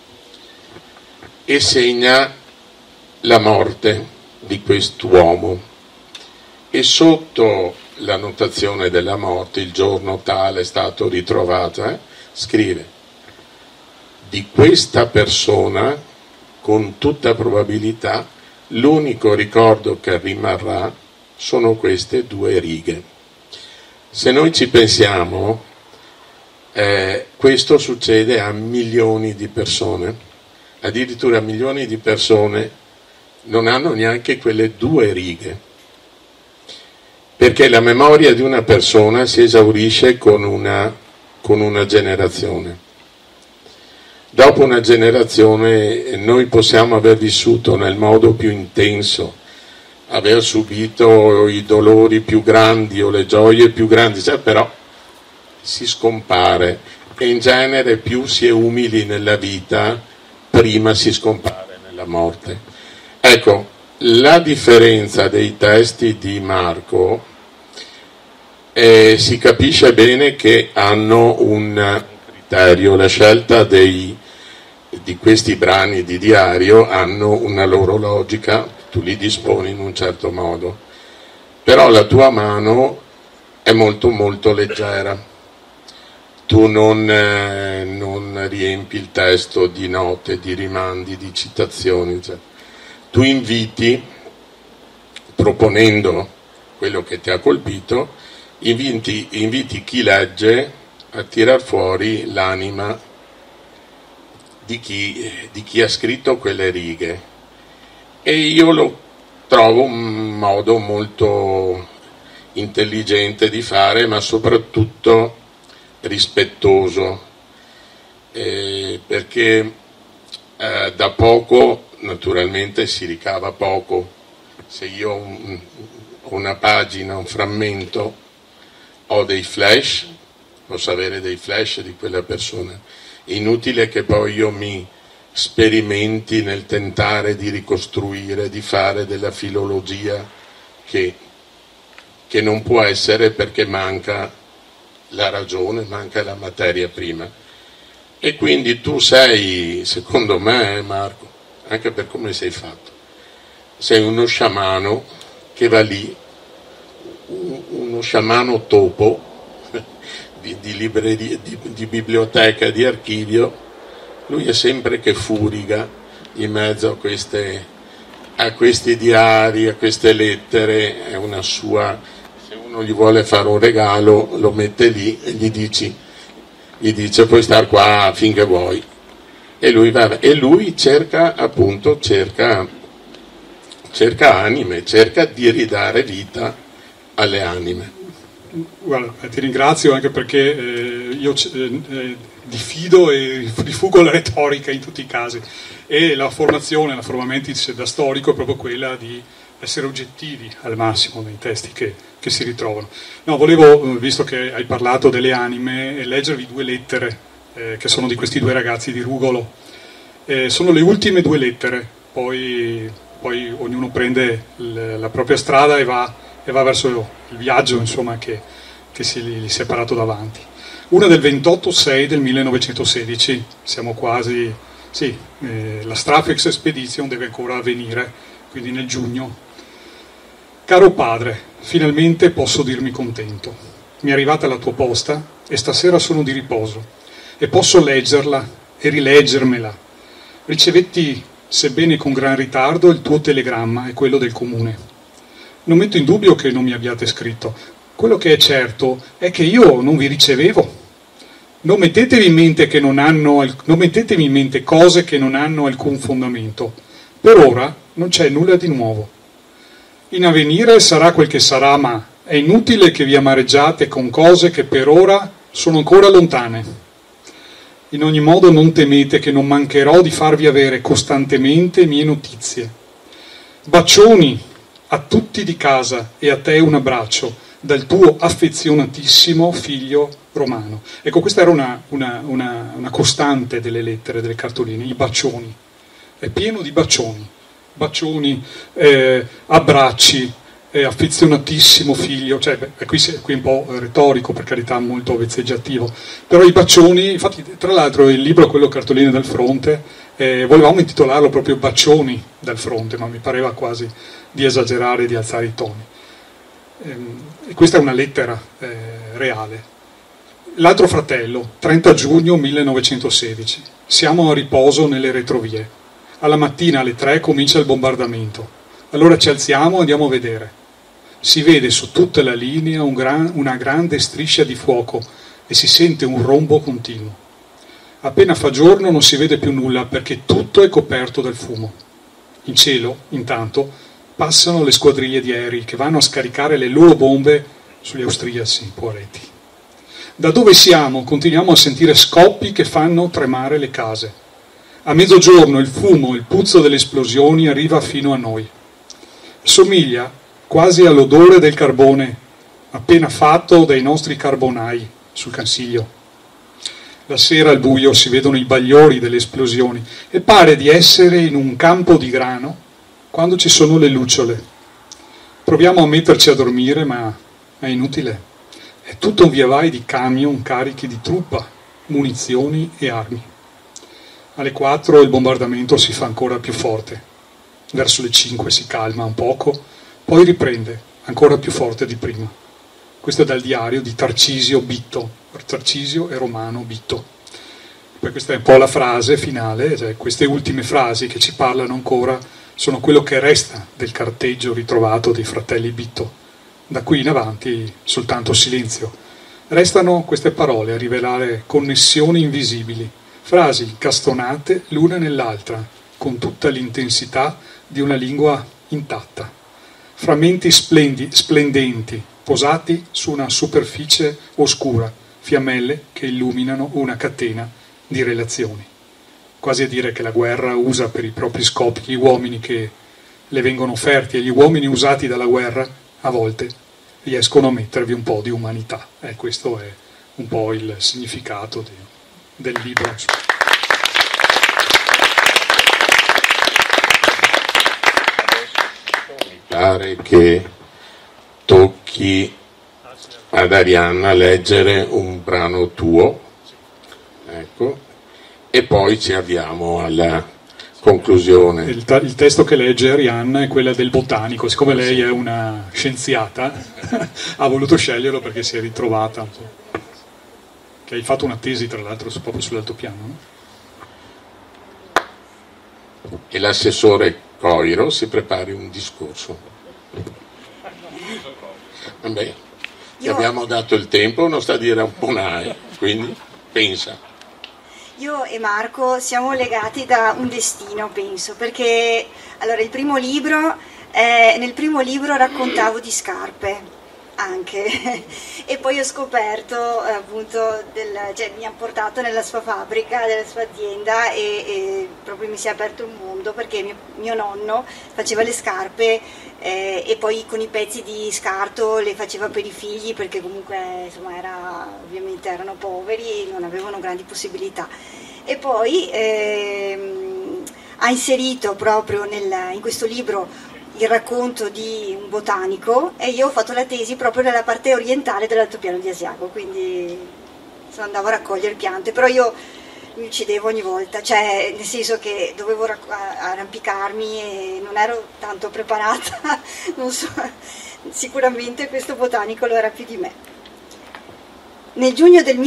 e segna la morte di quest'uomo. E sotto la notazione della morte, il giorno tale è stato ritrovato, scrive: di questa persona, con tutta probabilità, l'unico ricordo che rimarrà sono queste 2 righe. Se noi ci pensiamo, questo succede a milioni di persone, addirittura milioni di persone non hanno neanche quelle 2 righe, perché la memoria di una persona si esaurisce con una generazione. Dopo una generazione noi possiamo aver vissuto nel modo più intenso, aver subito i dolori più grandi o le gioie più grandi, però si scompare, e in genere più si è umili nella vita, prima si scompare nella morte. Ecco, la differenza dei testi di Marco si capisce bene che hanno un criterio, la scelta di questi brani di diario hanno una loro logica, tu li disponi in un certo modo, però la tua mano è molto molto leggera, tu non riempi il testo di note, di rimandi, di citazioni, cioè, tu inviti, proponendo quello che ti ha colpito, inviti chi legge a tirar fuori l'anima di chi ha scritto quelle righe. E io lo trovo un modo molto intelligente di fare, ma soprattutto rispettoso, perché da poco naturalmente si ricava poco. Se io ho una pagina, un frammento, ho dei flash, posso avere dei flash di quella persona. È inutile che poi io mi sperimenti nel tentare di ricostruire, di fare della filologia che non può essere, perché manca la ragione, manca la materia prima. E quindi tu sei, secondo me, Marco, anche per come sei fatto, sei uno sciamano che va lì, uno sciamano topo di libreria, di biblioteca, di archivio. Lui è sempre che furiga in mezzo a questi diari, a queste lettere. È una sua, se uno gli vuole fare un regalo lo mette lì e gli dice puoi star qua finché vuoi, e lui cerca anime, cerca di ridare vita alle anime. Guarda, ti ringrazio anche perché io diffido e rifugo la retorica in tutti i casi, e la formazione da storico è proprio quella di essere oggettivi al massimo nei testi che si ritrovano. No, volevo, visto che hai parlato delle anime, leggervi 2 lettere che sono di questi 2 ragazzi di Rugolo. Sono le ultime 2 lettere, poi ognuno prende la propria strada e va verso il viaggio, insomma, che si è separato davanti. Una del 28/6 del 1916, siamo quasi, sì, la Strafex Expedition deve ancora avvenire, quindi nel giugno. Caro padre, finalmente posso dirmi contento. Mi è arrivata la tua posta e stasera sono di riposo e posso leggerla e rileggermela. Ricevetti, sebbene con gran ritardo, il tuo telegramma e quello del comune. Non metto in dubbio che non mi abbiate scritto. Quello che è certo è che io non vi ricevevo. Non mettetevi in mente cose che non hanno alcun fondamento. Per ora non c'è nulla di nuovo. In avvenire sarà quel che sarà, ma è inutile che vi amareggiate con cose che per ora sono ancora lontane. In ogni modo non temete che non mancherò di farvi avere costantemente mie notizie. Bacioni a tutti di casa e a te un abbraccio dal tuo affezionatissimo figlio Romano. Ecco, questa era una costante delle lettere, delle cartoline, i bacioni. È pieno di bacioni. Bacioni, abbracci, affezionatissimo figlio, cioè qui è un po' retorico, per carità, molto vezzeggiativo, però i bacioni, infatti tra l'altro il libro, quello Cartoline dal fronte, volevamo intitolarlo proprio Bacioni dal fronte, ma mi pareva quasi di esagerare e di alzare i toni. E questa è una lettera reale. L'altro fratello, 30 giugno 1916, siamo a riposo nelle retrovie. Alla mattina alle 3 comincia il bombardamento. Allora ci alziamo e andiamo a vedere. Si vede su tutta la linea una grande striscia di fuoco e si sente un rombo continuo. Appena fa giorno non si vede più nulla perché tutto è coperto dal fumo. In cielo, intanto, passano le squadriglie di aerei che vanno a scaricare le loro bombe sugli austriaci, poveretti. Da dove siamo continuiamo a sentire scoppi che fanno tremare le case. A mezzogiorno il fumo, il puzzo delle esplosioni arriva fino a noi. Somiglia quasi all'odore del carbone appena fatto dai nostri carbonai sul Cansiglio. La sera al buio si vedono i bagliori delle esplosioni e pare di essere in un campo di grano quando ci sono le lucciole. Proviamo a metterci a dormire, ma è inutile. È tutto un via vai di camion carichi di truppa, munizioni e armi. Alle 4 il bombardamento si fa ancora più forte. Verso le 5 si calma un poco, poi riprende, ancora più forte di prima. Questo è dal diario di Tarcisio Bitto, Tarcisio e Romano Bitto. Poi questa è un po' la frase finale, cioè queste ultime frasi che ci parlano ancora sono quello che resta del carteggio ritrovato dei fratelli Bitto. Da qui in avanti soltanto silenzio. Restano queste parole a rivelare connessioni invisibili, frasi incastonate l'una nell'altra, con tutta l'intensità di una lingua intatta. Frammenti splendenti, posati su una superficie oscura, fiammelle che illuminano una catena di relazioni. Quasi a dire che la guerra usa per i propri scopi gli uomini che le vengono offerti e gli uomini usati dalla guerra a volte riescono a mettervi un po' di umanità. Questo è un po' il significato del libro. Mi pare che tocchi ad Arianna leggere un brano tuo, ecco, e poi ci avviamo alla conclusione. Il testo che legge Arianna è quella del botanico, siccome lei è una scienziata ha voluto sceglierlo perché si è ritrovata un po'. Che hai fatto una tesi tra l'altro proprio sull'altopiano, no? E l'assessore Coiro si prepari un discorso. Vabbè, ti abbiamo dato il tempo, non sta a dire un ponae, quindi pensa. Io e Marco siamo legati da un destino, penso, perché allora nel primo libro raccontavo di scarpe anche e poi ho scoperto appunto mi ha portato nella sua fabbrica, nella sua azienda e proprio mi si è aperto un mondo, perché mio nonno faceva le scarpe e poi con i pezzi di scarto le faceva per i figli, perché comunque insomma ovviamente erano poveri e non avevano grandi possibilità, e poi ha inserito proprio in questo libro il racconto di un botanico, e io ho fatto la tesi proprio nella parte orientale dell'altopiano di Asiago, quindi andavo a raccogliere piante, però io mi uccidevo ogni volta, cioè nel senso che dovevo arrampicarmi e non ero tanto preparata, non so, sicuramente questo botanico lo era più di me. Nel giugno del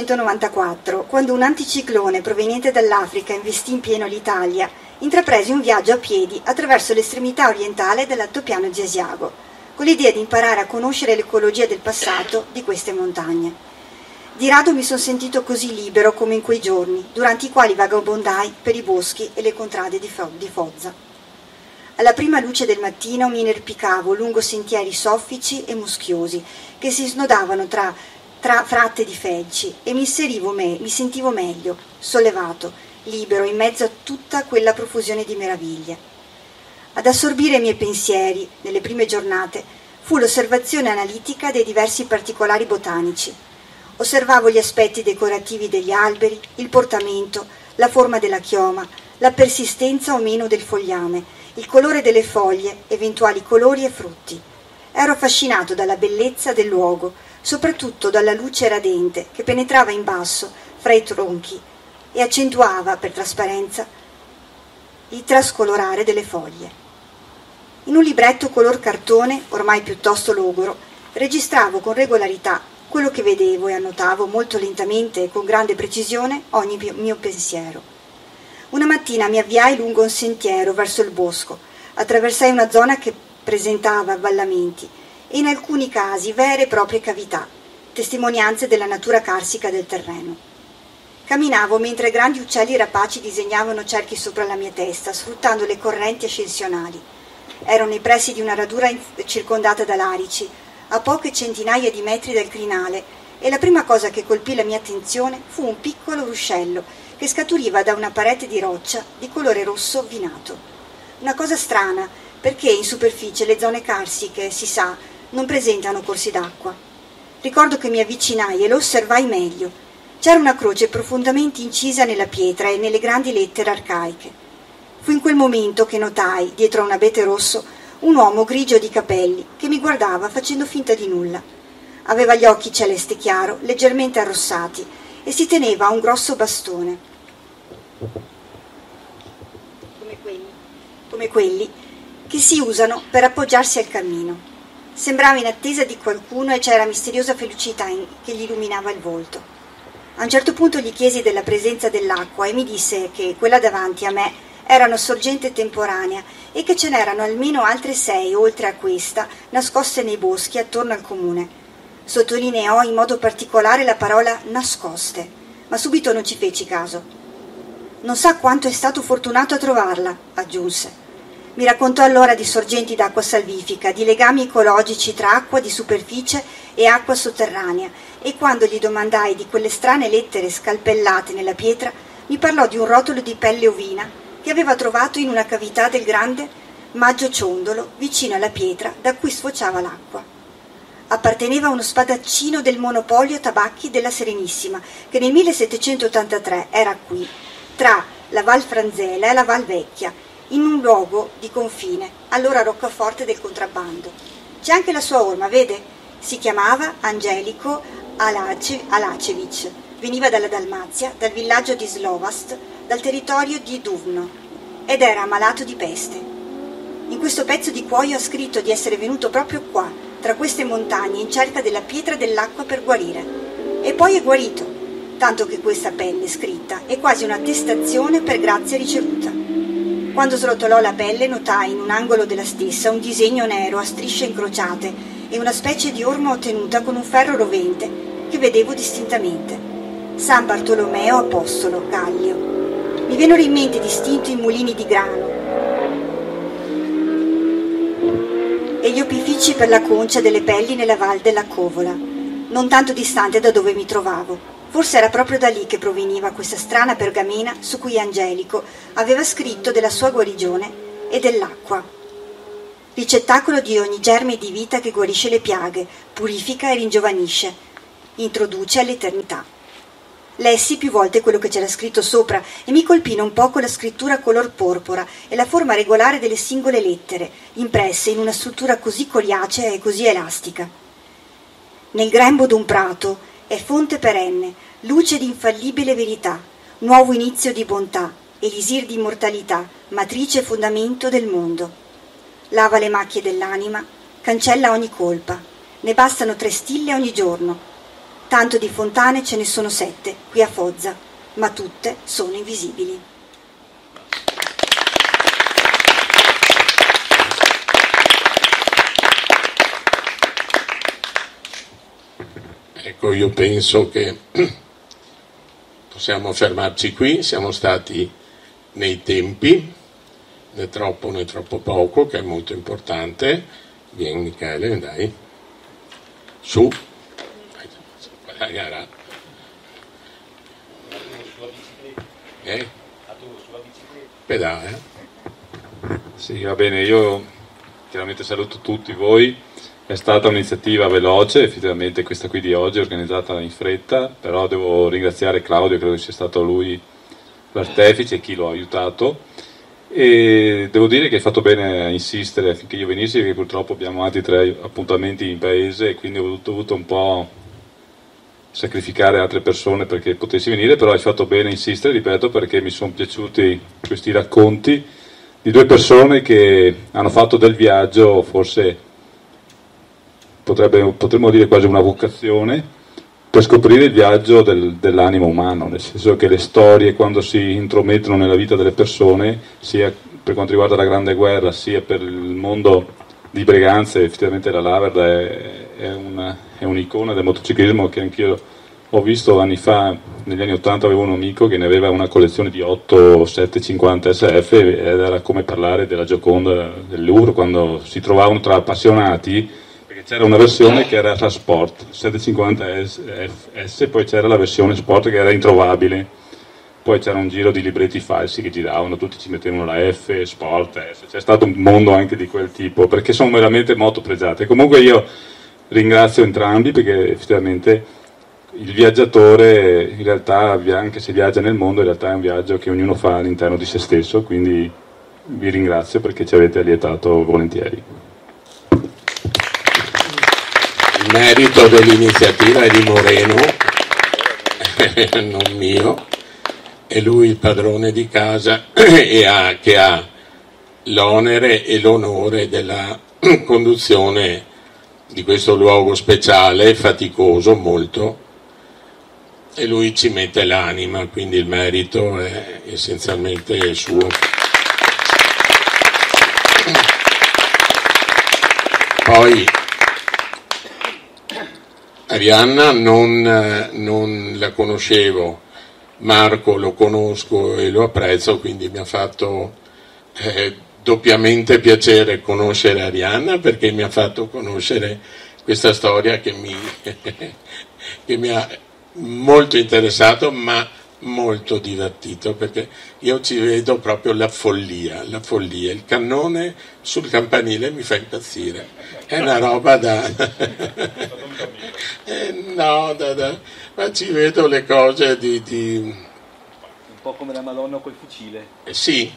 1994, quando un anticiclone proveniente dall'Africa investì in pieno l'Italia, intrapresi un viaggio a piedi attraverso l'estremità orientale dell'altopiano di Asiago, con l'idea di imparare a conoscere l'ecologia del passato di queste montagne. Di rado mi sono sentito così libero come in quei giorni, durante i quali vagabondai per i boschi e le contrade di Foggia. Alla prima luce del mattino mi inerpicavo lungo sentieri soffici e muschiosi che si snodavano tra fratte di felci, e mi sentivo meglio, sollevato, libero in mezzo a tutta quella profusione di meraviglie. Ad assorbire i miei pensieri, nelle prime giornate, fu l'osservazione analitica dei diversi particolari botanici. Osservavo gli aspetti decorativi degli alberi, il portamento, la forma della chioma, la persistenza o meno del fogliame, il colore delle foglie, eventuali colori e frutti. Ero affascinato dalla bellezza del luogo, soprattutto dalla luce radente che penetrava in basso fra i tronchi e accentuava per trasparenza il trascolorare delle foglie. In un libretto color cartone, ormai piuttosto logoro, registravo con regolarità quello che vedevo e annotavo molto lentamente e con grande precisione ogni mio pensiero. Una mattina mi avviai lungo un sentiero verso il bosco, attraversai una zona che presentava avvallamenti e in alcuni casi vere e proprie cavità, testimonianze della natura carsica del terreno. Camminavo mentre grandi uccelli rapaci disegnavano cerchi sopra la mia testa, sfruttando le correnti ascensionali. Ero nei pressi di una radura circondata da larici, a poche centinaia di metri dal crinale, e la prima cosa che colpì la mia attenzione fu un piccolo ruscello che scaturiva da una parete di roccia di colore rosso vinato. Una cosa strana, perché in superficie le zone carsiche, si sa, non presentano corsi d'acqua. Ricordo che mi avvicinai e lo osservai meglio. C'era una croce profondamente incisa nella pietra e nelle grandi lettere arcaiche. Fu in quel momento che notai, dietro a un abete rosso, un uomo grigio di capelli che mi guardava facendo finta di nulla. Aveva gli occhi celeste chiaro, leggermente arrossati, e si teneva un grosso bastone. Come quelli che si usano per appoggiarsi al cammino. Sembrava in attesa di qualcuno e c'era misteriosa felicità che gli illuminava il volto. A un certo punto gli chiesi della presenza dell'acqua e mi disse che quella davanti a me era una sorgente temporanea e che ce n'erano almeno altre 6 oltre a questa nascoste nei boschi attorno al comune. Sottolineò in modo particolare la parola nascoste, ma subito non ci feci caso. Non sa quanto è stato fortunato a trovarla, aggiunse. Mi raccontò allora di sorgenti d'acqua salvifica, di legami ecologici tra acqua di superficie e acqua sotterranea, e quando gli domandai di quelle strane lettere scalpellate nella pietra, mi parlò di un rotolo di pelle ovina che aveva trovato in una cavità del grande Maggio ciondolo, vicino alla pietra da cui sfociava l'acqua. Apparteneva a uno spadaccino del monopolio tabacchi della Serenissima, che nel 1783 era qui, tra la Val Franzela e la Val Vecchia, in un luogo di confine, allora roccaforte del contrabbando. C'è anche la sua orma, vede? Si chiamava Angelico Alacevic, veniva dalla Dalmazia, dal villaggio di Slovast, dal territorio di Duvno, ed era ammalato di peste. In questo pezzo di cuoio ha scritto di essere venuto proprio qua, tra queste montagne, in cerca della pietra dell'acqua per guarire. E poi è guarito, tanto che questa pelle scritta è quasi un'attestazione per grazia ricevuta. Quando srotolò la pelle notai in un angolo della stessa un disegno nero a strisce incrociate e una specie di orma ottenuta con un ferro rovente che vedevo distintamente. San Bartolomeo Apostolo, Gallio. Mi vennero in mente distinti i mulini di grano e gli opifici per la concia delle pelli nella Val della Covola, non tanto distante da dove mi trovavo. Forse era proprio da lì che proveniva questa strana pergamena su cui Angelico aveva scritto della sua guarigione e dell'acqua. Ricettacolo di ogni germe di vita che guarisce le piaghe, purifica e ringiovanisce, introduce all'eternità. Lessi più volte quello che c'era scritto sopra e mi colpì non poco la scrittura color porpora e la forma regolare delle singole lettere, impresse in una struttura così coriacea e così elastica. Nel grembo d'un prato è fonte perenne, luce di infallibile verità, nuovo inizio di bontà, elisir di immortalità, matrice e fondamento del mondo. Lava le macchie dell'anima, cancella ogni colpa. Ne bastano 3 stille ogni giorno. Tanto di fontane ce ne sono 7 qui a Foggia, ma tutte sono invisibili. Ecco, io penso che possiamo fermarci qui, siamo stati nei tempi, né troppo poco, che è molto importante. Vieni Michele, dai, su, la gara. Pedale. Sì, va bene, io chiaramente saluto tutti voi. È stata un'iniziativa veloce, effettivamente questa qui di oggi, organizzata in fretta, però devo ringraziare Claudio, credo che sia stato lui l'artefice e chi lo ha aiutato, e devo dire che hai fatto bene a insistere affinché io venissi, perché purtroppo abbiamo altri 3 appuntamenti in paese e quindi ho dovuto un po' sacrificare altre persone perché potessi venire, però hai fatto bene a insistere, ripeto, perché mi sono piaciuti questi racconti di 2 persone che hanno fatto del viaggio forse potremmo dire quasi una vocazione per scoprire il viaggio dell'animo umano, nel senso che le storie, quando si intromettono nella vita delle persone, sia per quanto riguarda la Grande Guerra sia per il mondo di Breganze, effettivamente la Laverda è un'icona del motociclismo che anch'io ho visto anni fa. Negli anni 80 avevo un amico che ne aveva una collezione di 8 750 SF ed era come parlare della Gioconda del Louvre, quando si trovavano tra appassionati. C'era una versione che era la Sport 750S, poi c'era la versione Sport che era introvabile, poi c'era un giro di libretti falsi che giravano, tutti ci mettevano la F, Sport, S, c'è stato un mondo anche di quel tipo, perché sono veramente molto pregiate. Comunque io ringrazio entrambi, perché effettivamente il viaggiatore in realtà, anche se viaggia nel mondo, in realtà è un viaggio che ognuno fa all'interno di se stesso, quindi vi ringrazio perché ci avete allietato volentieri. Il merito dell'iniziativa è di Moreno, non mio, è lui il padrone di casa e che ha l'onere e l'onore della conduzione di questo luogo speciale, faticoso molto, e lui ci mette l'anima, quindi il merito è essenzialmente suo. Poi Arianna non la conoscevo, Marco lo conosco e lo apprezzo, quindi mi ha fatto doppiamente piacere conoscere Arianna, perché mi ha fatto conoscere questa storia che mi ha molto interessato, ma molto divertito, perché io ci vedo proprio la follia, il cannone sul campanile mi fa impazzire, è una roba da... no, ma ci vedo le cose di... un po' come la Madonna col fucile. Sì.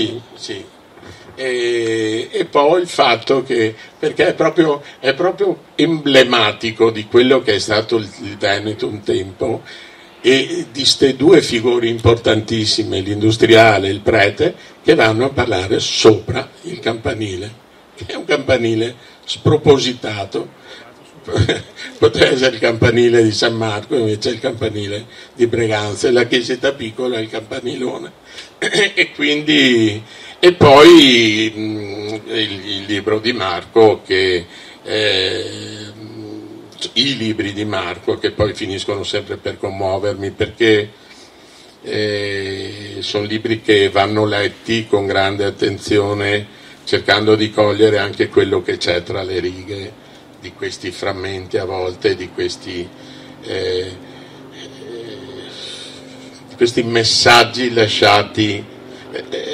E poi il fatto che, perché è proprio emblematico di quello che è stato il Veneto un tempo, e di ste due figure importantissime, l'industriale e il prete, che vanno a parlare sopra il campanile, che è un campanile spropositato. Poteva essere il campanile di San Marco, invece è il campanile di Breganza, e la chiesetta piccola è il campanilone. E quindi, e poi il libro di Marco, che i libri di Marco, che poi finiscono sempre per commuovermi, perché sono libri che vanno letti con grande attenzione, cercando di cogliere anche quello che c'è tra le righe di questi frammenti, a volte di questi messaggi lasciati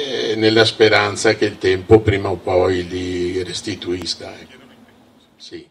nella speranza che il tempo prima o poi li restituisca. Sì.